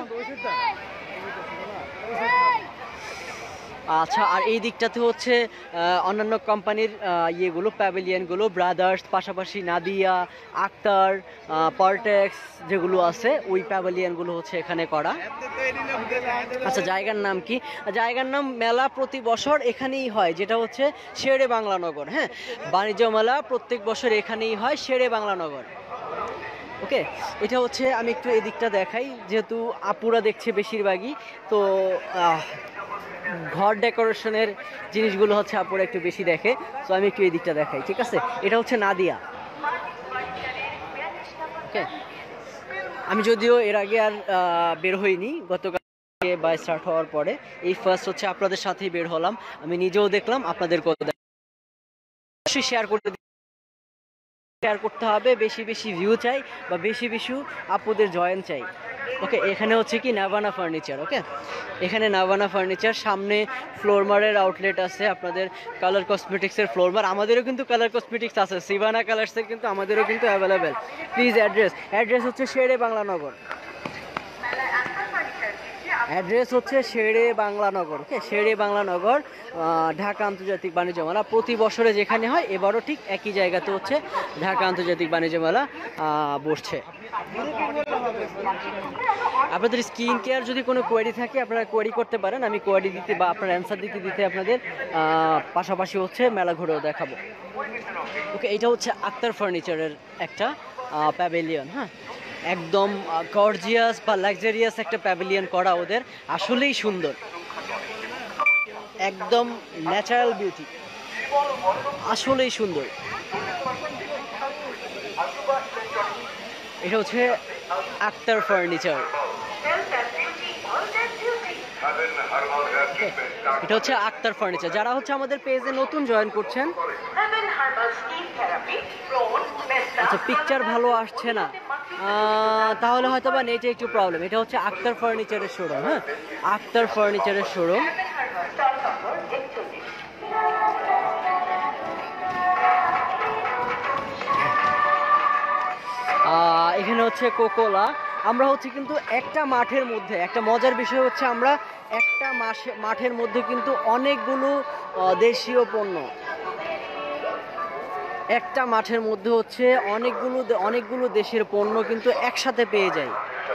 আচ্ছা, আর এই দিকটাতে হচ্ছে অন্যান্য কোম্পানির ইয়েগুলো, প্যাভিলিয়নগুলো, ব্রাদার্স, পাশাপাশি নাদিয়া, আক্তার, পার্টেক্স যেগুলো আছে, ওই প্যাভিলিয়নগুলো হচ্ছে এখানে করা। আচ্ছা, জায়গার নাম কি? জায়গার নাম মেলা প্রতি বছর এখানেই হয়, যেটা হচ্ছে শেরে বাংলানগর। হ্যাঁ, বাণিজ্য মেলা প্রত্যেক বছর এখানেই হয়, শেরে বাংলানগর। ওকে, এটা হচ্ছে, আমি একটু এদিকটা দেখাই, যেহেতু আপুরা দেখছে বেশিরভাগই, তো ঘর ডেকোরেশনের জিনিসগুলো হচ্ছে আপুরা একটু বেশি দেখে, তো আমি একটু এই দিকটা দেখাই। ঠিক আছে, এটা হচ্ছে নাদিয়া। ওকে, আমি যদিও এর আগে আর বের হইনি, গতকাল বা স্টার্ট হওয়ার পরে এই ফার্স্ট হচ্ছে আপনাদের সাথেই বের হলাম। আমি নিজেও দেখলাম, আপনাদের কত শেয়ার করতে শেয়ার করতে হবে, বেশি বেশি ভিউ চাই বা বেশি বেশি আপুদের জয়েন চাই। ওকে, এখানে হচ্ছে কি নাভানা ফার্নিচার। ওকে, এখানে নাভানা ফার্নিচার, সামনে ফ্লোরমারের আউটলেট আছে, আপনাদের কালার কসমেটিক্সের ফ্লোরমার, আমাদেরও কিন্তু কালার কসমেটিক্স আছে, সিভানা কালার্সের কিন্তু আমাদেরও কিন্তু অ্যাভেলেবেল। প্লিজ অ্যাড্রেস, অ্যাড্রেস হচ্ছে শেরে বাংলানগর, অ্যাড্রেস হচ্ছে শেরে বাংলানগর। ওকে, শেরে বাংলানগর, ঢাকা আন্তর্জাতিক বাণিজ্য মেলা প্রতি বছরে যেখানে হয়, এবারও ঠিক একই জায়গাতে হচ্ছে ঢাকা আন্তর্জাতিক বাণিজ্য মেলা বসছে। আপনাদের স্কিন কেয়ার যদি কোনো কোয়ারি থাকে আপনারা কোয়ারি করতে পারেন, আমি কোয়ারি দিতে বা আপনার অ্যান্সার দিতে দিতে আপনাদের পাশাপাশি হচ্ছে মেলা ঘুরেও দেখাবো। ওকে, এটা হচ্ছে আক্তার ফার্নিচারের একটা প্যাভিলিয়ন। হ্যাঁ, একদম গর্জিয়াস বা লাক্সারিয়াস একটা প্যাভিলিয়ন করা ওদের, আসলেই সুন্দর, একদম ন্যাচারাল বিউটি, আসলেই সুন্দর। এটা হচ্ছে আক্তার ফার্নিচার। এটা হচ্ছে আক্তার ফার্নিচার। যারা হচ্ছে আমাদের পেজে নতুন জয়েন করছেন, আচ্ছা পিকচার ভালো আসছে না, তাহলে হয়তো বা নেটে একটু প্রবলেম। এটা হচ্ছে আক্তার ফার্নিচারের শোরুম। হ্যাঁ, আক্তার ফার্নিচারের শোরুম। এখানে হচ্ছে কোকোলা। আমরা হচ্ছে কিন্তু একটা মাঠের মধ্যে, একটা মজার বিষয় হচ্ছে আমরা একটা মাসে মাঠের মধ্যে কিন্তু অনেকগুলো দেশীয় পণ্য, একটা মাঠের মধ্যে হচ্ছে অনেকগুলো অনেকগুলো দেশের পণ্য কিন্তু একসাথে পেয়ে যাই।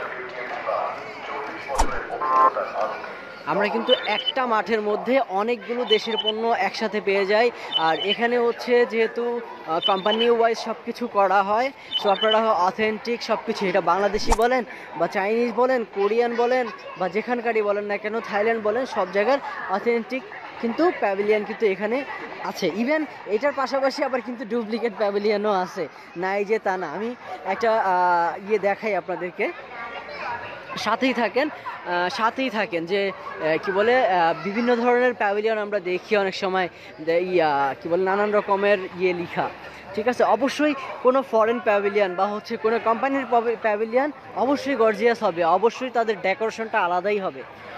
আমরা কিন্তু একটা মাঠের মধ্যে অনেকগুলো দেশের পণ্য একসাথে পেয়ে যাই। আর এখানে হচ্ছে যেহেতু কোম্পানি ওয়াইজ সব কিছু করা হয়, সো আপনারা অথেন্টিক সব কিছু, এটা বাংলাদেশি বলেন বা চাইনিজ বলেন, কোরিয়ান বলেন বা যেখানকারই বলেন না কেন, থাইল্যান্ড বলেন, সব জায়গার অথেন্টিক কিন্তু প্যাভিলিয়ন কিন্তু এখানে আছে। ইভেন এটার পাশাপাশি আবার কিন্তু ডুপ্লিকেট প্যাভিলিয়নও আছে, নাই যে তা না। আমি একটা ইয়ে দেখাই আপনাদেরকে, সাথেই থাকেন আহ, সাথেই থাকেন যে আহ, কি বলে আহ, বিভিন্ন ধরনের প্যাভিলিয়ন আমরা দেখি অনেক সময় যে ইয়া কি বলে নানান রকমের ইয়ে লিখা, ঠিক আছে। অবশ্যই কোনো ফরেন প্যাভিলিয়ন বা হচ্ছে কোনো কোম্পানির প্যাভিলিয়ন অবশ্যই গর্জিয়াস হবে, অবশ্যই তাদের ডেকোরেশনটা আলাদাই হবে।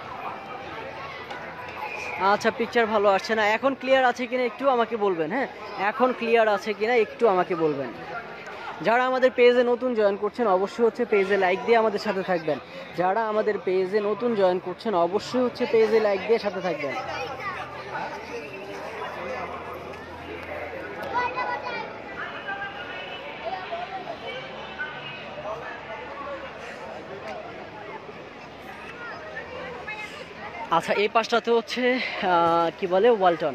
আচ্ছা পিকচার ভালো আসছে না, এখন ক্লিয়ার আছে কিনা একটু আমাকে বলবেন, হ্যাঁ এখন ক্লিয়ার আছে কিনা একটু আমাকে বলবেন। যারা আমাদের পেজে নতুন জয়েন করছেন অবশ্যই হচ্ছে পেজে লাইক দিয়ে আমাদের সাথে থাকবেন। যারা আমাদের পেজে নতুন জয়েন করছেন অবশ্যই হচ্ছে পেজে লাইক দিয়ে সাথে থাকবেন। আচ্ছা এই পাশটাতে হচ্ছে আহ, কি বলে ওয়ালটন।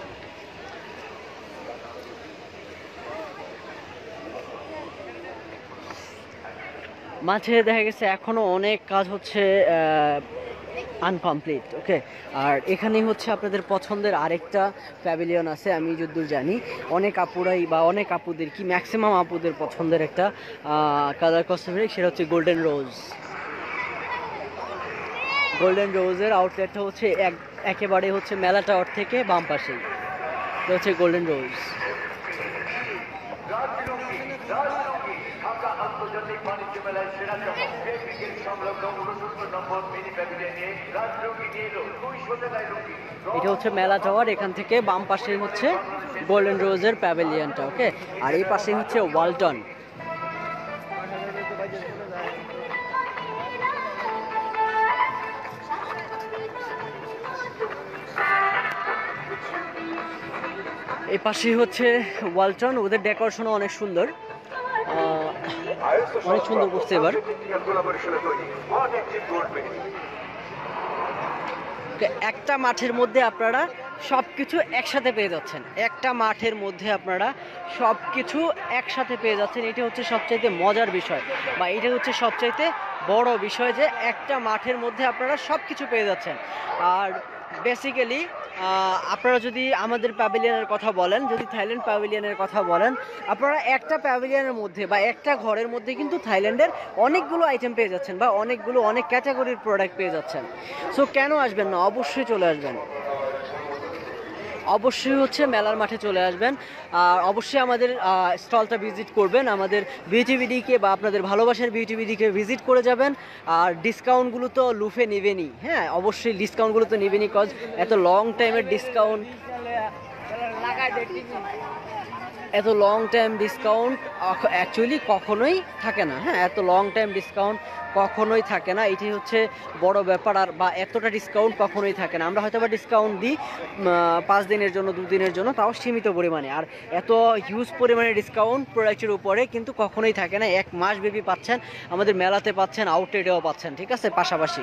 মাঝে দেখা গেছে এখনো অনেক কাজ হচ্ছে আনকমপ্লিট, ওকে। আর এখানেই হচ্ছে আপনাদের পছন্দের আরেকটা প্যাভিলিয়ন আছে, আমি যতদূর জানি অনেক আপুরাই বা অনেক আপুদের কি ম্যাক্সিমাম আপুদের পছন্দের একটা কালার কসমেটিক, সেটা হচ্ছে গোল্ডেন রোজ। গোল্ডেন রোজের আউটলেটটা হচ্ছে এক একেবারে হচ্ছে মেলা টাওয়ার থেকে বাম পাশেই, এটা হচ্ছে গোল্ডেন রোজ। এটা হচ্ছে মেলা টাওয়ার, এখান থেকে বাম পাশে হচ্ছে গোল্ডেন রোজের প্যাভিলিয়নটা, ওকে। আর এই পাশে হচ্ছে ওয়ালটন। এই পাশেই হচ্ছে ওয়ালটন, ওদের ডেকোরেশনও অনেক সুন্দর, আহ, অনেক সুন্দর করছে এবার। একটা মাঠের মধ্যে আপনারা সব কিছু একসাথে পেয়ে যাচ্ছেন, একটা মাঠের মধ্যে আপনারা সব কিছু একসাথে পেয়ে যাচ্ছেন। এটা হচ্ছে সবচাইতে মজার বিষয় বা এটা হচ্ছে সবচাইতে বড় বিষয় যে একটা মাঠের মধ্যে আপনারা সব কিছু পেয়ে যাচ্ছেন। আর বেসিক্যালি আপনারা যদি আমাদের প্যাভিলিয়নের কথা বলেন, যদি থাইল্যান্ড প্যাভিলিয়নের কথা বলেন, আপনারা একটা প্যাভিলিয়নের মধ্যে বা একটা ঘরের মধ্যে কিন্তু থাইল্যান্ডের অনেকগুলো আইটেম পেয়ে যাচ্ছেন বা অনেকগুলো অনেক ক্যাটাগরির প্রোডাক্ট পেয়ে যাচ্ছেন। সো কেন আসবেন না, অবশ্যই চলে আসবেন, অবশ্যই হচ্ছে মেলার মাঠে চলে আসবেন। আর অবশ্যই আমাদের স্টলটা ভিজিট করবেন, আমাদের বিউটিভিডিকে বা আপনাদের ভালোবাসার বিউটিভিডিকে ভিজিট করে যাবেন। আর ডিসকাউন্টগুলো তো লুফে নেবেনই, হ্যাঁ অবশ্যই ডিসকাউন্টগুলো তো নেবেনই, কজ এত লং টাইমের ডিসকাউন্ট, এত লং টাইম ডিসকাউন্ট অ্যাকচুয়ালি কখনোই থাকে না, হ্যাঁ এত লং টাইম ডিসকাউন্ট কখনোই থাকে না, এটাই হচ্ছে বড় ব্যাপার। আর বা এতটা ডিসকাউন্ট কখনোই থাকে না, আমরা হয়তো বা ডিসকাউন্ট দিই পাঁচ দিনের জন্য দুদিনের জন্য, তাও সীমিত পরিমাণে। আর এত হিউজ পরিমাণে ডিসকাউন্ট প্রোডাক্টের উপরে কিন্তু কখনোই থাকে না, এক মাস ব্যাপী পাচ্ছেন, আমাদের মেলাতে পাচ্ছেন, আউটলেটেও পাচ্ছেন, ঠিক আছে পাশাপাশি।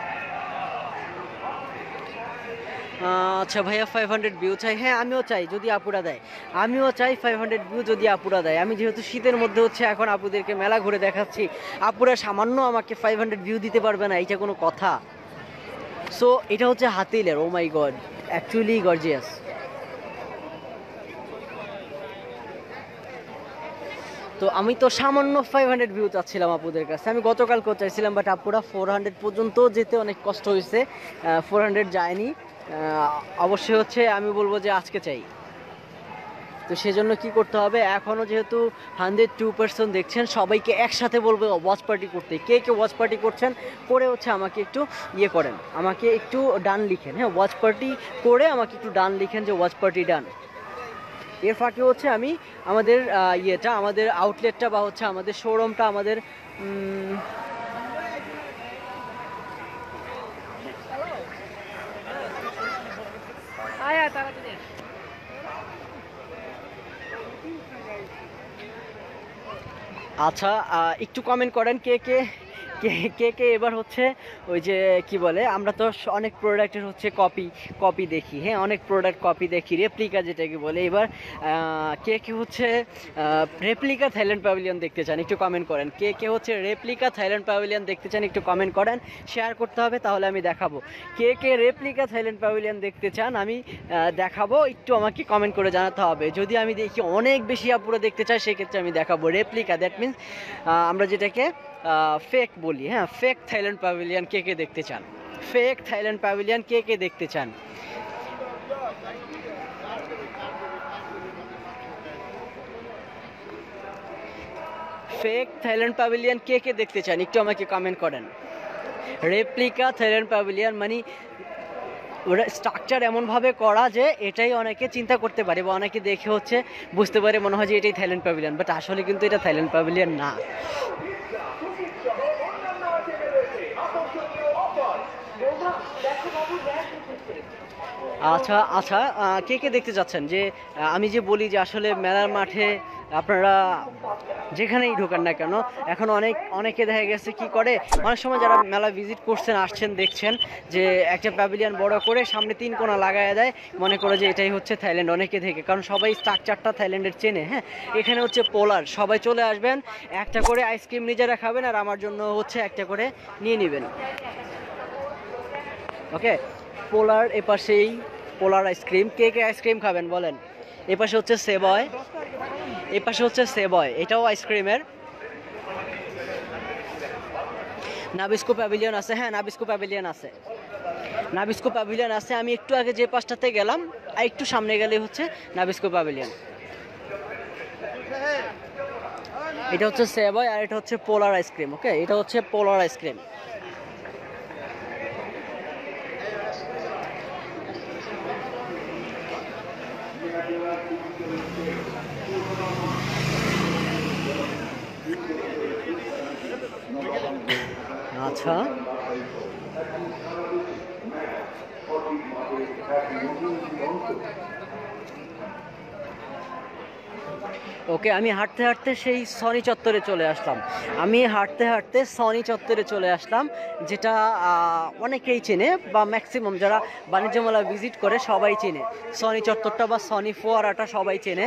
আচ্ছা ভাইয়া ফাইভ হান্ড্রেড ভিউ চাই, হ্যাঁ আমিও চাই যদি আপুরা দেয়, আমিও চাই ফাইভ হান্ড্রেড ভিউ যদি আপুরা দেয়। আমি যেহেতু শীতের মধ্যে হচ্ছে এখন আপুদেরকে মেলা ঘুরে দেখাচ্ছি, আপুরা সামান্য আমাকে ফাইভ হান্ড্রেড ভিউ দিতে পারবে না, এইটা কোনো কথা? সো এটা হচ্ছে হাতিলের, oh my god actually gorgeous. তো আমি তো সামান্য ফাইভ হান্ড্রেড ভিউ চাচ্ছিলাম আপুদের কাছে, আমি গতকালকেও চাইছিলাম, বাট আপুরা ফোর হান্ড্রেড পর্যন্ত যেতে অনেক কষ্ট হয়েছে, ফোর হান্ড্রেড যায়নি। অবশ্যই হচ্ছে আমি বলবো যে আজকে চাই, তো সেজন্য কি করতে হবে, এখনও যেহেতু হান্ড্রেড টু পার্সেন্ট দেখছেন, সবাইকে একসাথে বলবো ওয়াচ পার্টি করতে। কে কে ওয়াচ পার্টি করছেন করে হচ্ছে আমাকে একটু ইয়ে করেন, আমাকে একটু ডান লিখেন, হ্যাঁ ওয়াচ পার্টি করে আমাকে একটু ডান লিখেন যে ওয়াচ পার্টি ডান। এর ফাঁকে হচ্ছে আমি আমাদের ইয়েটা, আমাদের আউটলেটটা বা হচ্ছে আমাদের শোরুমটা, আমাদের আচ্ছা একটু কমেন্ট করেন কে কে কে কে কে এবার হচ্ছে ওই যে কি বলে, আমরা তো অনেক প্রোডাক্টের হচ্ছে কপি কপি দেখি, হ্যাঁ অনেক প্রোডাক্ট কপি দেখি, রেপ্লিকা যেটাকে বলে। এবার কে কে হচ্ছে রেপ্লিকা থাইল্যান্ড প্যাভিলিয়ন দেখতে চান একটু কমেন্ট করেন, কে কে হচ্ছে রেপ্লিকা থাইল্যান্ড প্যাভিলিয়ন দেখতে চান একটু কমেন্ট করেন, শেয়ার করতে হবে তাহলে আমি দেখাবো। কে কে রেপ্লিকা থাইল্যান্ড প্যাভিলিয়ন দেখতে চান আমি দেখাবো, একটু আমাকে কমেন্ট করে জানাতে হবে। যদি আমি দেখি অনেক বেশি আপুরা দেখতে চাই সেক্ষেত্রে আমি দেখাবো রেপ্লিকা, দ্যাট মিনস আমরা যেটাকে ফেক বলি, হ্যাঁ ফেক থাইল্যান্ড প্যাভিলিয়ন কে কে দেখতে চান? ফেক থাইল্যান্ড প্যাভিলিয়ন কে কে দেখতে চান? ফেক থাইল্যান্ড প্যাভিলিয়ন কে কে দেখতে চান একটু আমাকে কমেন্ট করেন। রেপ্লিকা থাইল্যান্ড প্যাভিলিয়ন মানে ওরা স্ট্রাকচার এমনভাবে করা যে এটাই অনেকে চিন্তা করতে পারে বা অনেকে দেখে হচ্ছে বুঝতে পারে মনে হয় যে এটাই থাইল্যান্ড প্যাভিলিয়ন, বাট আসলে কিন্তু এটা থাইল্যান্ড প্যাভিলিয়ন না। আচ্ছা আচ্ছা কে কে দেখতে যাচ্ছেন? যে আমি যে বলি যে আসলে মেলার মাঠে আপনারা যেখানেই ঢোকান না কেন এখন অনেক অনেকে দেখা গেছে কি করে, অনেক সময় যারা মেলা ভিজিট করছেন আসছেন দেখছেন যে একটা প্যাভিলিয়ন বড় করে সামনে তিন কোণা লাগায় দেয়, মনে করে যে এটাই হচ্ছে থাইল্যান্ড অনেকে থেকে, কারণ সবাই স্ট্রাকচারটা থাইল্যান্ডের চেনে। হ্যাঁ এখানে হচ্ছে পোলার, সবাই চলে আসবেন একটা করে আইসক্রিম নিজেরা খাবেন আর আমার জন্য হচ্ছে একটা করে নিয়ে নেবেন। ওকে পোলার এপাশেই পোলার আইসক্রিম, কে কে আইসক্রিম খাবেন বলেন? এপাশে হচ্ছে সেবয়, এপাশে হচ্ছে সেবয়, এটাও আইসক্রিমের। নাবিস্কো প্যাভিলিয়ন আছে, হ্যাঁ নাবিস্কো প্যাভিলিয়ন আছে, নাবিস্কো প্যাভিলিয়ন আছে। আমি একটু আগে যে পাশটাতে গেলাম আর একটু সামনে গেলে হচ্ছে নাবিস্কো প্যাভিলিয়ন। এটা হচ্ছে সেবয় আর এটা হচ্ছে পোলার আইসক্রিম। ওকে এটা হচ্ছে পোলার আইসক্রিম। আচ্ছা ওকে আমি হাঁটতে হাঁটতে সেই সনি চত্বরে চলে আসলাম। আমি হাঁটতে হাঁটতে সনি চত্বরে চলে আসলাম, যেটা অনেকেই চেনে বা ম্যাক্সিমাম যারা বাণিজ্য মেলা ভিজিট করে সবাই চেনে। সনি চত্বরটা বা সনি ফোয়ারাটা সবাই চেনে।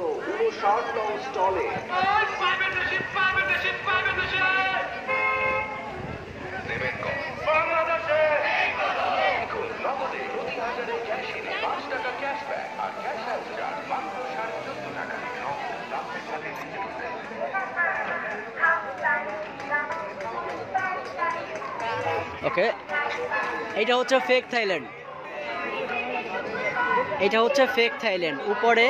ওকে এটা হচ্ছে ফেক থাইল্যান্ড, এটা হচ্ছে ফেক থাইল্যান্ড। উপরে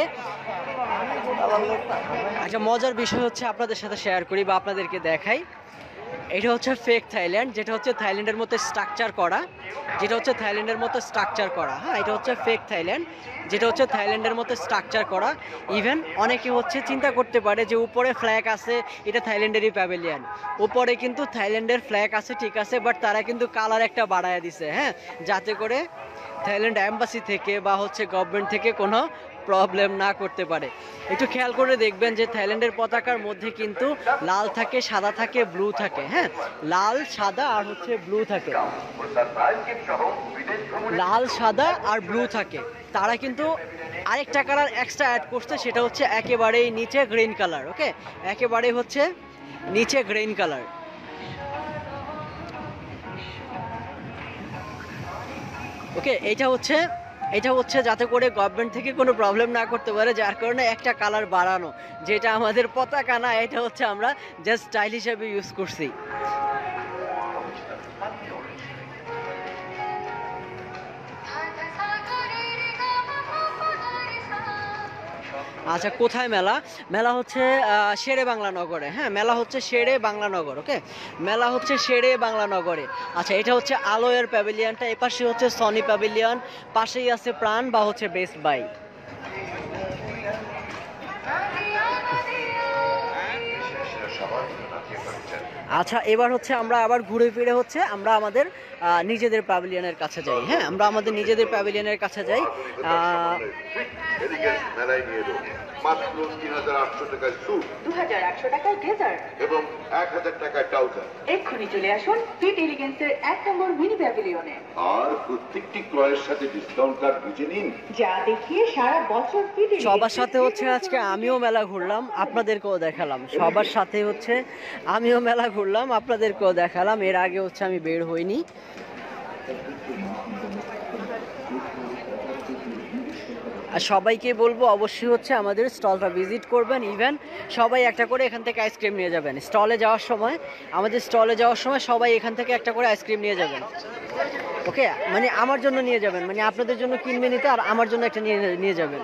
একটা মজার বিষয় হচ্ছে আপনাদের সাথে শেয়ার করি বা আপনাদেরকে দেখাই। এটা হচ্ছে ফেক থাইল্যান্ড, যেটা হচ্ছে থাইল্যান্ডের মতো স্ট্রাকচার করা, যেটা হচ্ছে থাইল্যান্ডের মতো স্ট্রাকচার করা। হ্যাঁ এটা হচ্ছে ফেক থাইল্যান্ড, যেটা হচ্ছে থাইল্যান্ডের মতো স্ট্রাকচার করা। ইভেন অনেকে হচ্ছে চিন্তা করতে পারে যে উপরে ফ্ল্যাগ আছে এটা থাইল্যান্ডেরই প্যাভিলিয়ন, উপরে কিন্তু থাইল্যান্ডের ফ্ল্যাগ আছে ঠিক আছে, বাট তারা কিন্তু কালার একটা বাড়ায় দিছে, হ্যাঁ যাতে করে থাইল্যান্ড এম্বাসি থেকে বা হচ্ছে গভর্নমেন্ট থেকে কোনো প্রবলেম না করতে পারে। একটু খেয়াল করে দেখবেন যে থাইল্যান্ডের পতাকার মধ্যে কিন্তু লাল থাকে, সাদা থাকে, ব্লু থাকে। হ্যাঁ লাল সাদা আর হচ্ছে ব্লু থাকে, লাল সাদা আর ব্লু থাকে। তারা কিন্তু আরেকটা কালার এক্সট্রা অ্যাড করছে, সেটা হচ্ছে একেবারেই নিচে গ্রিন কালার। ওকে একেবারেই হচ্ছে নিচে গ্রিন কালার। ওকে এটা হচ্ছে এটা হচ্ছে যাতে করে গভর্নমেন্ট থেকে কোনো প্রবলেম না করতে পারে, যার কারণে একটা কালার বাড়ানো, যেটা আমাদের পতাকা না, এটা হচ্ছে আমরা জাস্ট স্টাইল হিসেবে ইউজ করছি। আচ্ছা কোথায় মেলা? মেলা হচ্ছে শেরে বাংলা নগরে। হ্যাঁ মেলা হচ্ছে শেরে বাংলা নগর। ওকে মেলা হচ্ছে শেরে বাংলা নগরে। আচ্ছা এটা হচ্ছে আলোয়ের প্যাভিলিয়নটা, এপাশে হচ্ছে সনি প্যাভিলিয়ন, পাশেই আছে প্রাণ বা হচ্ছে বেস্ট বাই। আচ্ছা এবার হচ্ছে আমরা আবার ঘুরে ফিরে হচ্ছে আমরা আমাদের নিজেদের প্যাভিলিয়নের কাছে যাই। হ্যাঁ আমরা আমাদের নিজেদের প্যাভিলিয়নের কাছে যাই। মাত্র তিন হাজার আটশো টাকায় স্যুট, দু হাজার আটশো টাকায় ব্লেজার এবং এক হাজার টাকায় ট্রাউজার। এক্ষুনি চলে আসুন ফিট এলিগেন্সের এক নম্বর মিনি প্যাভিলিয়নে। আর প্রত্যেকটি ক্রয়ের সাথে ডিসকাউন্ট কার্ড বুঝে নিন, যা দেখিয়ে সারা বছর ফিট সবার সাথে হচ্ছে আজকে আমিও মেলা ঘুরলাম, আপনাদেরকেও দেখালাম। সবার সাথে হচ্ছে আমিও মেলা ঘুরলাম, আপনাদেরকেও দেখালাম। এর আগে হচ্ছে আমি বের হইনি। আর সবাইকে বলবো অবশ্যই হচ্ছে আমাদের স্টলটা ভিজিট করবেন। ইভেন সবাই একটা করে এখান থেকে আইসক্রিম নিয়ে যাবেন স্টলে যাওয়ার সময়। আমাদের স্টলে যাওয়ার সময় সবাই এখান থেকে একটা করে আইসক্রিম নিয়ে যাবেন। ওকে, মানে আমার জন্য নিয়ে যাবেন, মানে আপনাদের জন্য কিনবে নিতে আর আমার জন্য একটা নিয়ে নিয়ে যাবেন।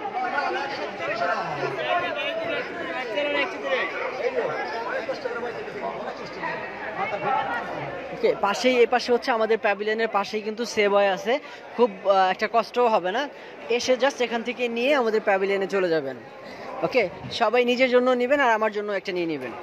ওকে, পাশেই এ পাশে হচ্ছে আমাদের প্যাভিলিয়নের পাশেই কিন্তু সেবয় আছে, খুব আহ, একটা কষ্টও হবে না, এসে জাস্ট এখান থেকে নিয়ে আমাদের প্যাভিলিয়নে চলে যাবেন। ওকে, সবাই নিজের জন্য নেবেন আর আমার জন্য একটা নিয়ে নেবেন।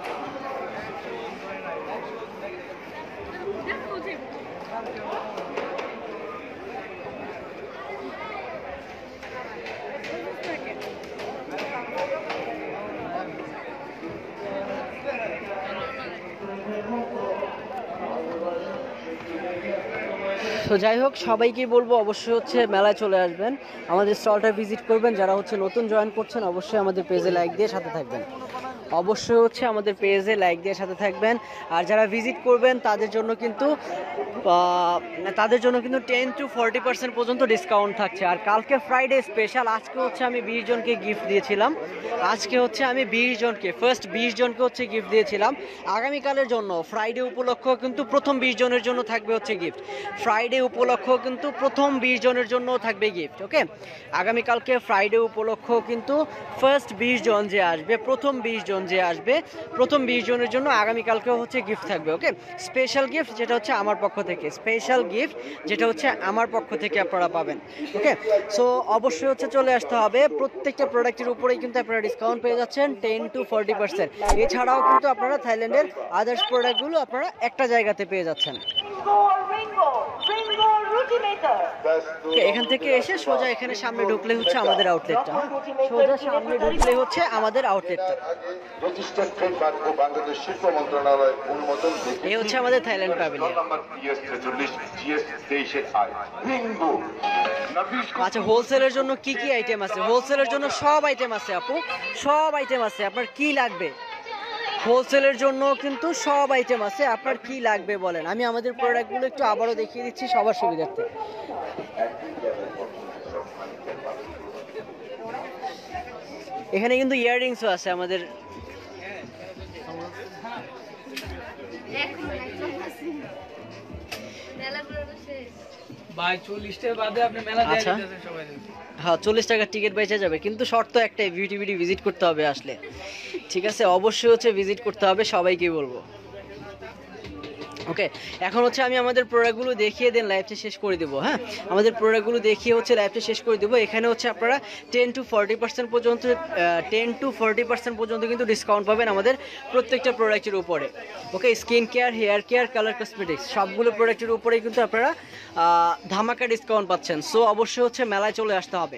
তো যাই হোক, সবাইকে বলবো অবশ্যই হচ্ছে মেলায় চলে আসবেন, আমাদের স্টলটা ভিজিট করবেন। যারা হচ্ছে নতুন জয়েন করছেন অবশ্যই আমাদের পেজে লাইক দিয়ে সাথে থাকবেন, অবশ্যই হচ্ছে আমাদের পেজে লাইক দিয়ে সাথে থাকবেন। আর যারা ভিজিট করবেন তাদের জন্য কিন্তু আহ, তাদের জন্য কিন্তু টেন টু ফর্টি পার্সেন্ট পর্যন্ত ডিসকাউন্ট থাকছে। আর কালকে ফ্রাইডে স্পেশাল, আজকে হচ্ছে আমি বিশ জনকে গিফট দিয়েছিলাম, আজকে হচ্ছে আমি বিশ জনকে ফার্স্ট বিশ জনকে হচ্ছে গিফট দিয়েছিলাম। আগামীকালের জন্য ফ্রাইডে উপলক্ষ কিন্তু প্রথম বিশ জনের জন্য থাকবে হচ্ছে গিফট, ফ্রাইডে উপলক্ষ কিন্তু প্রথম বিশ জনের জন্য থাকবে গিফট। ওকে, আগামীকালকে ফ্রাইডে উপলক্ষ কিন্তু ফার্স্ট বিশ জন যে আসবে, প্রথম বিশ জন যে আসবে, প্রথম বিশ জনের জন্য আগামীকালকেও হচ্ছে গিফট থাকবে। ওকে, স্পেশাল গিফট যেটা হচ্ছে আমার পক্ষ থেকে, স্পেশাল গিফট যেটা হচ্ছে আমার পক্ষ থেকে আপনারা পাবেন। ওকে, সো অবশ্যই হচ্ছে চলে আসতে হবে। প্রত্যেকটা প্রোডাক্টের উপরেই কিন্তু আপনারা ডিসকাউন্ট পেয়ে যাচ্ছেন টেন টু ফোরটি পার্সেন্ট। এছাড়াও কিন্তু আপনারা থাইল্যান্ডের আদার্স প্রোডাক্টগুলো আপনারা একটা জায়গাতে পেয়ে যাচ্ছেন। Okay, এখান থেকে এসে সোজা এখানে সামনে ঢুকলে হচ্ছে আমাদের আউটলেটটা, সোজা সামনে ঢুকলে হচ্ছে আমাদের আউটলেটটা। রেজিস্টার্ড ট্রেডমার্ক ও বাংলাদেশ শিল্প মন্ত্রণালয় অনুমোদন এই হচ্ছে আমাদের থাইল্যান্ড প্যাভিলিয়ন। আচ্ছা, হোলসেলের জন্য কি কি আইটেম আছে? হোলসেলের জন্য সব আইটেম আছে আপু, সব আইটেম আছে। আপনার কি লাগবে? হোলসেলের জন্য কিন্তু সব আইটেম আছে, আপনার কি লাগবে বলেন। আমি আমাদের প্রোডাক্টগুলো একটু আবারও দেখিয়ে দিচ্ছি সবার সুবিধার্থে। এখানে কিন্তু ইয়াররিংসও আছে আমাদের। আচ্ছা, হ্যাঁ, চল্লিশ টাকার টিকিট বেঁচে যাবে, কিন্তু শর্ত একটাই, বিউটি বিউটি ভিজিট করতে হবে আসলে। ঠিক আছে, অবশ্যই হচ্ছে ভিজিট করতে হবে, সবাইকে বলবো। ওকে, এখন হচ্ছে আমি আমাদের প্রোডাক্টগুলো দেখিয়ে দেন লাইভটা শেষ করে দেবো। হ্যাঁ, আমাদের প্রোডাক্টগুলো দেখিয়ে হচ্ছে লাইভটা শেষ করে দেবো। এখানে হচ্ছে আপনারা টেন টু ফর্টি পার্সেন্ট পর্যন্ত টেন টু ফর্টি পার্সেন্ট পর্যন্ত কিন্তু ডিসকাউন্ট পাবেন আমাদের প্রত্যেকটা প্রোডাক্টের উপরে। Okay, skin care, hair care, colour cosmetics সবগুলো প্রোডাক্টের উপরেই কিন্তু আপনারা ধামাকা ডিসকাউন্ট পাচ্ছেন। সো অবশ্যই হচ্ছে মেলায় চলে আসতে হবে।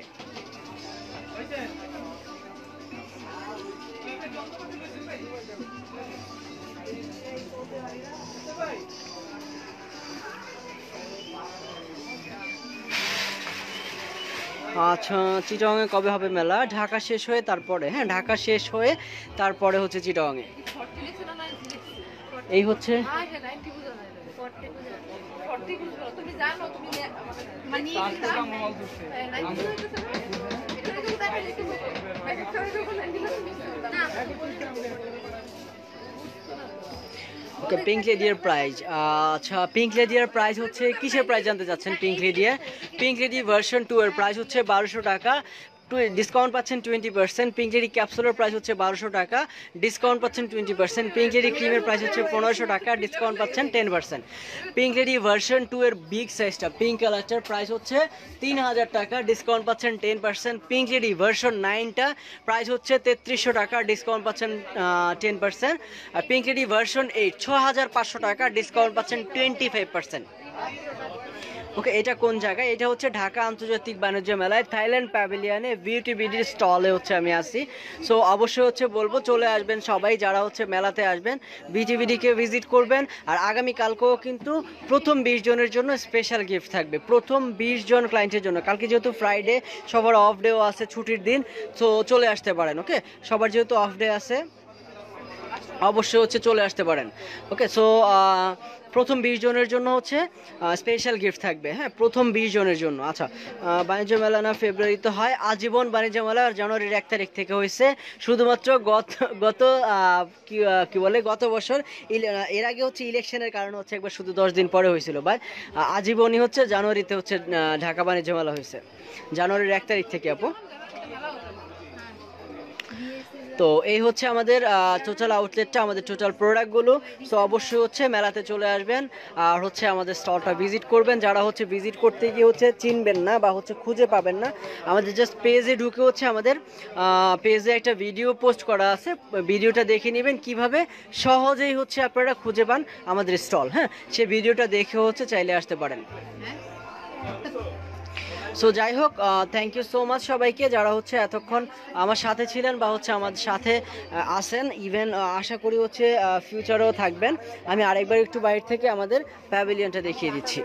আচ্ছা, চিটাগাংয়ে কবে হবে মেলা? ঢাকা শেষ হয়ে তারপরে, হ্যাঁ ঢাকা শেষ হয়ে তারপরে হচ্ছে চিটাগাংয়ে। এই হচ্ছে ওকে, পিঙ্ক লেডিয়ার প্রাইস। আচ্ছা, পিঙ্ক লেডিয়ার প্রাইস হচ্ছে কিসের প্রাইস জানতে চাচ্ছেন? পিঙ্ক লেডিয়া, পিঙ্ক লেডি ভার্সন টু এর প্রাইস হচ্ছে বারোশো টাকা, ডিসকাউন্ট পাচ্ছেন টোয়েন্টি পার্সেন্ট। পিঙ্ক লেডি ক্যাপসুলের প্রাইস হচ্ছে বারোশো টাকা, ডিসকাউন্ট পাচ্ছেন টোয়েন্টি পার্সেন্ট। পিঙ্ক লেডি ক্রিমের প্রাইস হচ্ছে পনেরোশো টাকা, ডিসকাউন্ট পাচ্ছেন ten percent. Pink lady version two এর বিগ সাইজটা পিঙ্ক কালারটার প্রাইস হচ্ছে তিন হাজার টাকা, ডিসকাউন্ট পাচ্ছেন ten percent. Pink lady version নাইনটা প্রাইস হচ্ছে তেত্রিশশো টাকা, ডিসকাউন্ট পাচ্ছেন টেন পার্সেন্ট। আর পিঙ্ক লেডি ভার্সন এইট ছ হাজার পাঁচশো টাকা, ডিসকাউন্ট পাচ্ছেন টোয়েন্টি ফাইভ পার্সেন্ট। ওকে, এটা কোন জায়গায়? এটা হচ্ছে ঢাকা আন্তর্জাতিক বাণিজ্য মেলায় থাইল্যান্ড প্যাভিলিয়নে বিউটি বিডির স্টলে হচ্ছে আমি আসি। সো অবশ্যই হচ্ছে বলবো চলে আসবেন সবাই, যারা হচ্ছে মেলাতে আসবেন বিউটি বিডিকে ভিজিট করবেন। আর আগামীকালকেও কিন্তু প্রথম বিশ জনের জন্য স্পেশাল গিফট থাকবে, প্রথম বিশ জন ক্লায়েন্টের জন্য। কালকে যেহেতু ফ্রাইডে, সবার অফ ডেও আছে, ছুটির দিন, সো চলে আসতে পারেন। ওকে, সবার যেহেতু অফ ডে আছে অবশ্যই হচ্ছে চলে আসতে পারেন। ওকে, সো প্রথম বিশ জনের জন্য হচ্ছে স্পেশাল গিফট থাকবে, হ্যাঁ প্রথম বিশ জনের জন্য। আচ্ছা, আহ, বাণিজ্য মেলা না ফেব্রুয়ারিতে হয়, আজীবন বাণিজ্য মেলা জানুয়ারির এক তারিখ থেকে হয়েছে। শুধুমাত্র গত গত আহ, কি আহ, কি বলে গত বছর ইলে- আহ, এর আগে হচ্ছে ইলেকশনের কারণে হচ্ছে একবার শুধু দশ দিন পরে হয়েছিল, বাট আজীবনই হচ্ছে জানুয়ারিতে হচ্ছে আহ, ঢাকা বাণিজ্য মেলা হয়েছে জানুয়ারির এক তারিখ থেকে আপু। তো এই হচ্ছে আমাদের টোটাল আউটলেটটা, আমাদের টোটাল প্রোডাক্টগুলো। সো অবশ্যই হচ্ছে মেলাতে চলে আসবেন আর হচ্ছে আমাদের স্টলটা ভিজিট করবেন। যারা হচ্ছে ভিজিট করতে গিয়ে হচ্ছে চিনবেন না বা হচ্ছে খুঁজে পাবেন না, আমাদের জাস্ট পেজে ঢুকে হচ্ছে আমাদের পেজে একটা ভিডিও পোস্ট করা আছে, ভিডিওটা দেখে নেবেন কিভাবে সহজেই হচ্ছে আপনারা খুঁজে পান আমাদের স্টল। হ্যাঁ, সেই ভিডিওটা দেখে হচ্ছে চাইলে আসতে পারেন। সো যাই হোক, থ্যাংক ইউ সো মাচ সবাইকে যারা হচ্ছে এতক্ষণ আমার সাথে ছিলেন বা হচ্ছে আমাদের সাথে আহ, আছেন। ইভেন আশা করি হচ্ছে ফিউচারেও থাকবেন। আমি আরেকবার একটু বাইরে থেকে আমাদের প্যাভিলিয়নটা দেখিয়ে দিচ্ছি।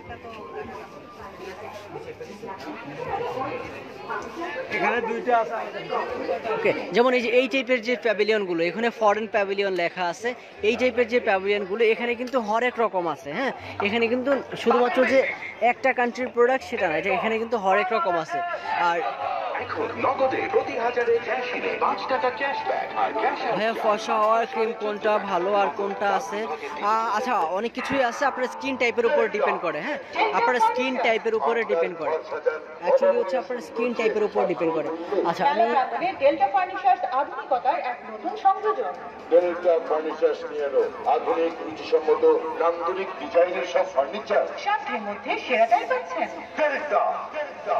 ওকে, যেমন এই যে এই টাইপের যে প্যাভিলিয়নগুলো, এখানে ফরেন প্যাভিলিয়ন লেখা আছে, এই টাইপের যে প্যাভিলিয়নগুলো এখানে কিন্তু হরেক রকম আছে। হ্যাঁ, এখানে কিন্তু শুধুমাত্র যে একটা কান্ট্রির প্রোডাক্ট সেটা না, এটা এখানে কিন্তু হরেক রকম আছে। আর এখন নগদে প্রতি হাজারে ক্যাশ কিনে পাঁচ টাকা ক্যাশব্যাক আর ক্যাশ ভাইয়া ফর্সা হওয়ার ক্রিম কোনটা ভালো আর কোনটা আছে? আহ, আচ্ছা, অনেক কিছুই আছে, আপনার স্কিন টাইপের উপর ডিপেন্ড করে। হ্যাঁ, আপনার স্কিন টাইপের উপরে ডিপেন্ড করে, অ্যাকচুয়ালি হচ্ছে আপনার স্কিন টাইপের উপর ডিপেন্ড করে। আচ্ছা, আমি ডেল্টা ফার্নিচার্স আধুনিকতার এক নতুন সংযোজন। ডেল্টা ফার্নিচার্স নিয়ে এলো আধুনিক রুচিসম্মত নান্দনিক ডিজাইনের সব ফার্নিচার। সাধ্যের মধ্যে সেরাটাই পাচ্ছেন। ডেল্টা ডেল্টা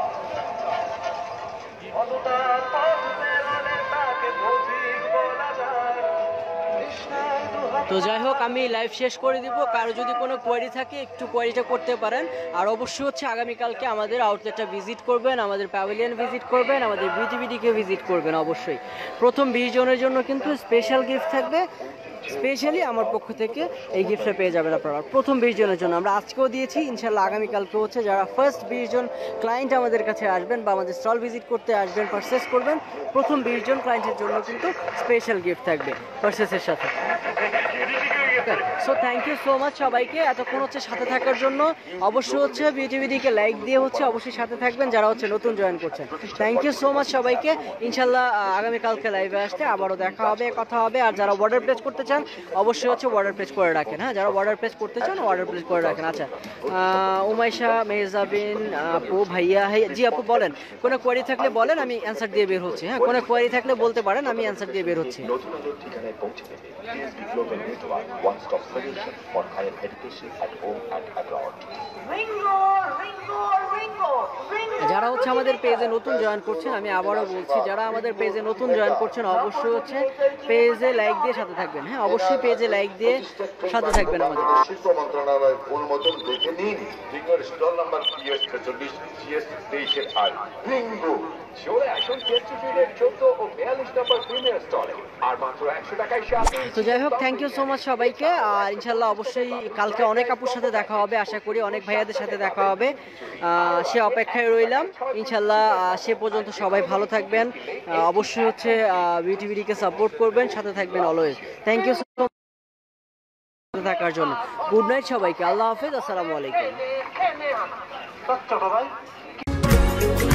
তো যাই হোক, আমি লাইভ শেষ করে দিব। কারো যদি কোনো কোয়ারি থাকে একটু কোয়ারিটা করতে পারেন। আর অবশ্যই হচ্ছে আগামীকালকে আমাদের আউটলেটটা ভিজিট করবেন, আমাদের প্যাভিলিয়ন ভিজিট করবেন, আমাদের বিটিভিডিকে ভিজিট করবেন অবশ্যই। প্রথম বিশ জনের জন্য কিন্তু স্পেশাল গিফট থাকবে, স্পেশালি আমার পক্ষ থেকে এই গিফটটা পেয়ে যাবেন আপনারা প্রথম বিশ জনের জন্য। আমরা আজকেও দিয়েছি, ইনশাল্লাহ আগামীকালকে হচ্ছে যারা ফার্স্ট বিশ জন ক্লায়েন্ট আমাদের কাছে আসবেন বা আমাদের স্টল ভিজিট করতে আসবেন, পারচেস করবেন, প্রথম বিশ জন ক্লায়েন্টের জন্য কিন্তু স্পেশাল গিফট থাকবে পারচেসের সাথে। So thank you so much সবাইকে এতক্ষণ হচ্ছে সাথে থাকার জন্য। অবশ্যই হচ্ছে বিউটিভিডিকে লাইক দিয়ে হচ্ছে অবশ্যই সাথে থাকবেন যারা হচ্ছে নতুন জয়েন করছেন। থ্যাংক ইউ সো মাচ সবাইকে। ইনশাল্লাহ আগামীকালকে লাইভে আসতে আবারও দেখা হবে, কথা হবে। আর যারা অর্ডার প্লেস করতে চান অবশ্যই হচ্ছে অর্ডার প্লেস করে রাখেন। হ্যাঁ, যারা অর্ডার প্লেস করতে চান অর্ডার প্লেস করে রাখেন। আচ্ছা, উমাইশা মেহজাবিন আপু ভাইয়া, হ্যাঁ জি আপু বলেন, কোনো কোয়ারি থাকলে বলেন, আমি অ্যান্সার দিয়ে বের হচ্ছি। হ্যাঁ, কোনো কোয়ারি থাকলে বলতে পারেন, আমি অ্যান্সার দিয়ে বের হচ্ছি। নতুন আলোর ঠিকানায় পৌঁছে দেবে DSB global network, one stop solution for higher education at home and abroad. যারা হচ্ছে আমাদের পেজে নতুন জয়েন করছেন, আমি আবারও বলছি, যারা আমাদের পেজে নতুন জয়েন করছেন অবশ্যই হচ্ছে পেজে লাইক দিয়ে সাথে থাকবেন। হ্যাঁ, অবশ্যই পেজে লাইক দিয়ে সাথে থাকবেন আমাদের। শিল্প মন্ত্রণালয়ের অনুমোদন দেখে নিন। রিঙ্গোর স্টল নাম্বার পিএস ছেচল্লিশ সিএস তেইশের আই রিঙ্গো চলে আসুন কেস্টিফিডের চোদ্দ ও বিয়াল্লিশ নম্বর প্রিমিয়ার স্টলে, আর মাত্র একশো টাকায় সাথে। তো যাই হোক, থ্যাংক ইউ সো মাচ সবাইকে। আর ইনশাল্লাহ অবশ্যই কালকে অনেক আপুর সাথে দেখা হবে, আশা করি অনেক ভাইয়াদের সাথে দেখা হবে। আহ, সে অপেক্ষায় রইলাম। ইনশাল্লাহ আহ, সে পর্যন্ত সবাই ভালো থাকবেন। আহ, অবশ্যই হচ্ছে বিউটিভিডিকে সাপোর্ট করবেন, সাথে থাকবেন always. Thank you so much থাকার জন্য। গুড নাইট সবাইকে, আল্লাহ হাফেজ, আসসালামু আলাইকুম।